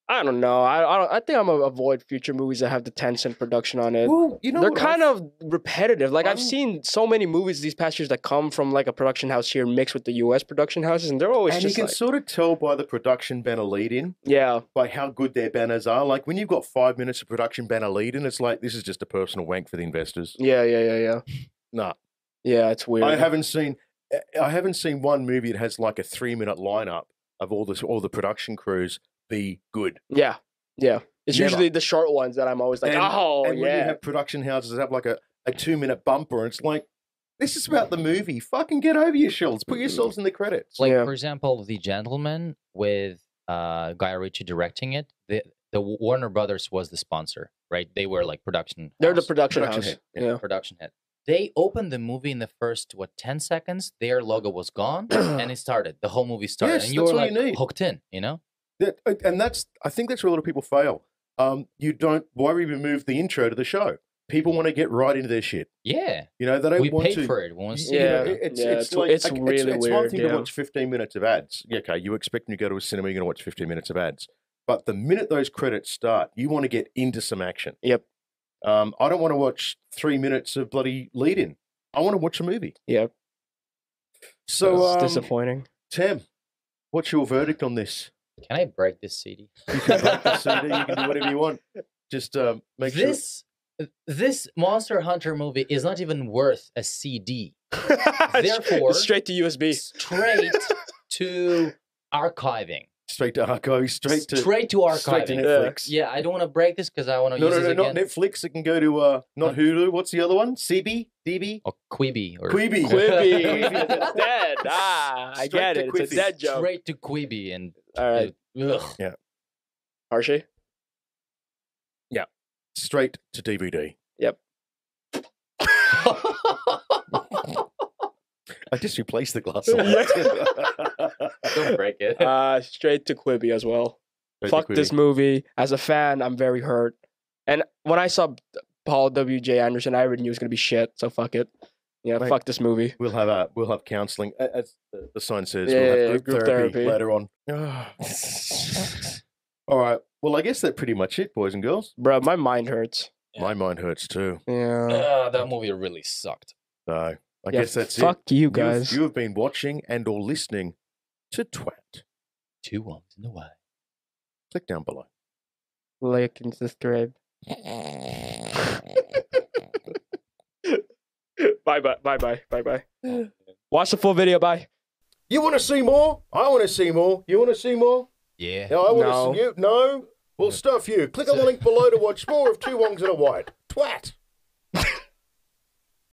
[SPEAKER 2] I don't know. I I, don't, I think I'm gonna avoid future movies that have the Tencent production on it.
[SPEAKER 1] Well, you know
[SPEAKER 2] They're
[SPEAKER 1] what
[SPEAKER 2] kind
[SPEAKER 1] I've-
[SPEAKER 2] of repetitive. Like I've
[SPEAKER 1] I'm-
[SPEAKER 2] seen so many movies these past years that come from like a production house here mixed with the U S production houses, and they're always
[SPEAKER 1] and you
[SPEAKER 2] just
[SPEAKER 1] can
[SPEAKER 2] like,
[SPEAKER 1] sort of tell by the production banner lead-in,
[SPEAKER 2] yeah,
[SPEAKER 1] by how good their banners are. Like when you've got five minutes of production banner lead-in, it's like this is just a personal wank for the investors.
[SPEAKER 2] yeah, yeah, yeah, yeah.
[SPEAKER 1] Nah,
[SPEAKER 2] Yeah, it's weird.
[SPEAKER 1] I haven't seen. I haven't seen one movie that has like a three-minute lineup of all this, all the production crews be good.
[SPEAKER 2] Yeah, yeah. It's
[SPEAKER 1] Never.
[SPEAKER 2] usually the short ones that I'm always like,
[SPEAKER 1] And-
[SPEAKER 2] oh
[SPEAKER 1] and when you
[SPEAKER 2] yeah,
[SPEAKER 1] have production houses that have like a, a two-minute bumper, it's like this is about the movie. Fucking get over yourselves. Put yourselves in the credits.
[SPEAKER 3] Like
[SPEAKER 2] Yeah.
[SPEAKER 3] for example, The Gentleman with uh, Guy Ritchie directing it. The the Warner Brothers was the sponsor, right? They were like production.
[SPEAKER 2] they're the
[SPEAKER 3] house,
[SPEAKER 2] production,
[SPEAKER 1] Production
[SPEAKER 2] house.
[SPEAKER 1] head,
[SPEAKER 2] Yeah.
[SPEAKER 1] yeah.
[SPEAKER 3] production head. They opened the movie in the first what ten seconds. Their logo was gone, and it started. The whole movie started,
[SPEAKER 1] Yes,
[SPEAKER 3] and you
[SPEAKER 1] that's
[SPEAKER 3] were
[SPEAKER 1] all
[SPEAKER 3] like
[SPEAKER 1] you need.
[SPEAKER 3] hooked in. You know.
[SPEAKER 1] That, and that's I think that's where a lot of people fail. Um, you don't. Why remove the intro to the show? People want to get right into their shit.
[SPEAKER 3] Yeah,
[SPEAKER 1] You know, they don't
[SPEAKER 3] we
[SPEAKER 1] want
[SPEAKER 3] paid
[SPEAKER 1] to.
[SPEAKER 3] for it. We want to see
[SPEAKER 1] You know,
[SPEAKER 2] Yeah.
[SPEAKER 3] it.
[SPEAKER 1] it's,
[SPEAKER 2] Yeah,
[SPEAKER 1] it's,
[SPEAKER 2] it's-
[SPEAKER 1] like,
[SPEAKER 2] it's
[SPEAKER 1] okay,
[SPEAKER 2] really
[SPEAKER 1] it's, one
[SPEAKER 2] weird,
[SPEAKER 1] thing
[SPEAKER 2] yeah.
[SPEAKER 1] to watch fifteen minutes of ads. Yeah, okay, you expect when you go to a cinema, you're going to watch fifteen minutes of ads. But the minute those credits start, you want to get into some action.
[SPEAKER 2] Yep.
[SPEAKER 1] Um, I don't want to watch three minutes of bloody lead-in. I want to watch a movie.
[SPEAKER 2] Yep.
[SPEAKER 1] So,
[SPEAKER 2] It's
[SPEAKER 1] um,
[SPEAKER 2] disappointing.
[SPEAKER 1] Tim, what's your verdict on this?
[SPEAKER 3] Can I break this C D?
[SPEAKER 1] You can break the C D. You can do whatever you want. Just um, make sure.
[SPEAKER 3] This this Monster Hunter movie is not even worth a C D. Therefore-
[SPEAKER 2] straight to U S B.
[SPEAKER 3] Straight to archiving.
[SPEAKER 1] Straight to archive, straight to
[SPEAKER 3] Straight to archiving.
[SPEAKER 1] straight to
[SPEAKER 2] Yeah.
[SPEAKER 1] Netflix.
[SPEAKER 3] Yeah, I don't want to break this because I want to
[SPEAKER 1] No,
[SPEAKER 3] use
[SPEAKER 1] no,
[SPEAKER 3] this
[SPEAKER 1] no, not
[SPEAKER 3] again.
[SPEAKER 1] Netflix. It can go to uh, not Hulu. What's the other one? C B, D B,
[SPEAKER 3] Or Quibi. Or
[SPEAKER 1] Quibi.
[SPEAKER 2] Quibi.
[SPEAKER 1] Quibi.
[SPEAKER 2] It's dead. Ah, I
[SPEAKER 1] Straight
[SPEAKER 2] get
[SPEAKER 1] to
[SPEAKER 2] it. It's a
[SPEAKER 1] Quibi.
[SPEAKER 2] dead joke.
[SPEAKER 3] Straight to Quibi. And
[SPEAKER 2] All right.
[SPEAKER 3] ugh.
[SPEAKER 2] Hershey?
[SPEAKER 1] Straight to D V D.
[SPEAKER 2] Yep.
[SPEAKER 1] I just replaced the glass.
[SPEAKER 3] Don't break it.
[SPEAKER 2] Uh, straight to Quibi as well. Fuck this movie. As a fan, I'm very hurt. And when I saw Paul W J Anderson, I already knew it was gonna be shit. So fuck it. Yeah,
[SPEAKER 1] Mate.
[SPEAKER 2] fuck this movie.
[SPEAKER 1] We'll have a we'll have counselling. As the the sign says,
[SPEAKER 2] Yeah,
[SPEAKER 1] we'll have
[SPEAKER 2] yeah,
[SPEAKER 1] group,
[SPEAKER 2] group
[SPEAKER 1] therapy,
[SPEAKER 2] therapy.
[SPEAKER 1] later on. All right. Well, I guess that's pretty much it, boys and girls.
[SPEAKER 2] Bro, my mind hurts.
[SPEAKER 3] Yeah.
[SPEAKER 1] My mind hurts too.
[SPEAKER 2] Yeah.
[SPEAKER 3] Ah, that movie really sucked.
[SPEAKER 1] So I
[SPEAKER 2] Yeah,
[SPEAKER 1] guess that's
[SPEAKER 2] fuck
[SPEAKER 1] it.
[SPEAKER 2] you guys.
[SPEAKER 1] You've, you have been watching and or listening to Twat.
[SPEAKER 3] Two wrongs in the way.
[SPEAKER 1] Click down below.
[SPEAKER 2] Like and subscribe. Bye bye. Bye bye. Bye bye. Watch the full video. Bye.
[SPEAKER 1] You want to see more? I want to see more. You want to see more?
[SPEAKER 3] Yeah.
[SPEAKER 1] No, I want
[SPEAKER 2] No.
[SPEAKER 1] to see you. No? Well, stuff you. Click on the link below to watch more of Two Wongs and a White. Twat.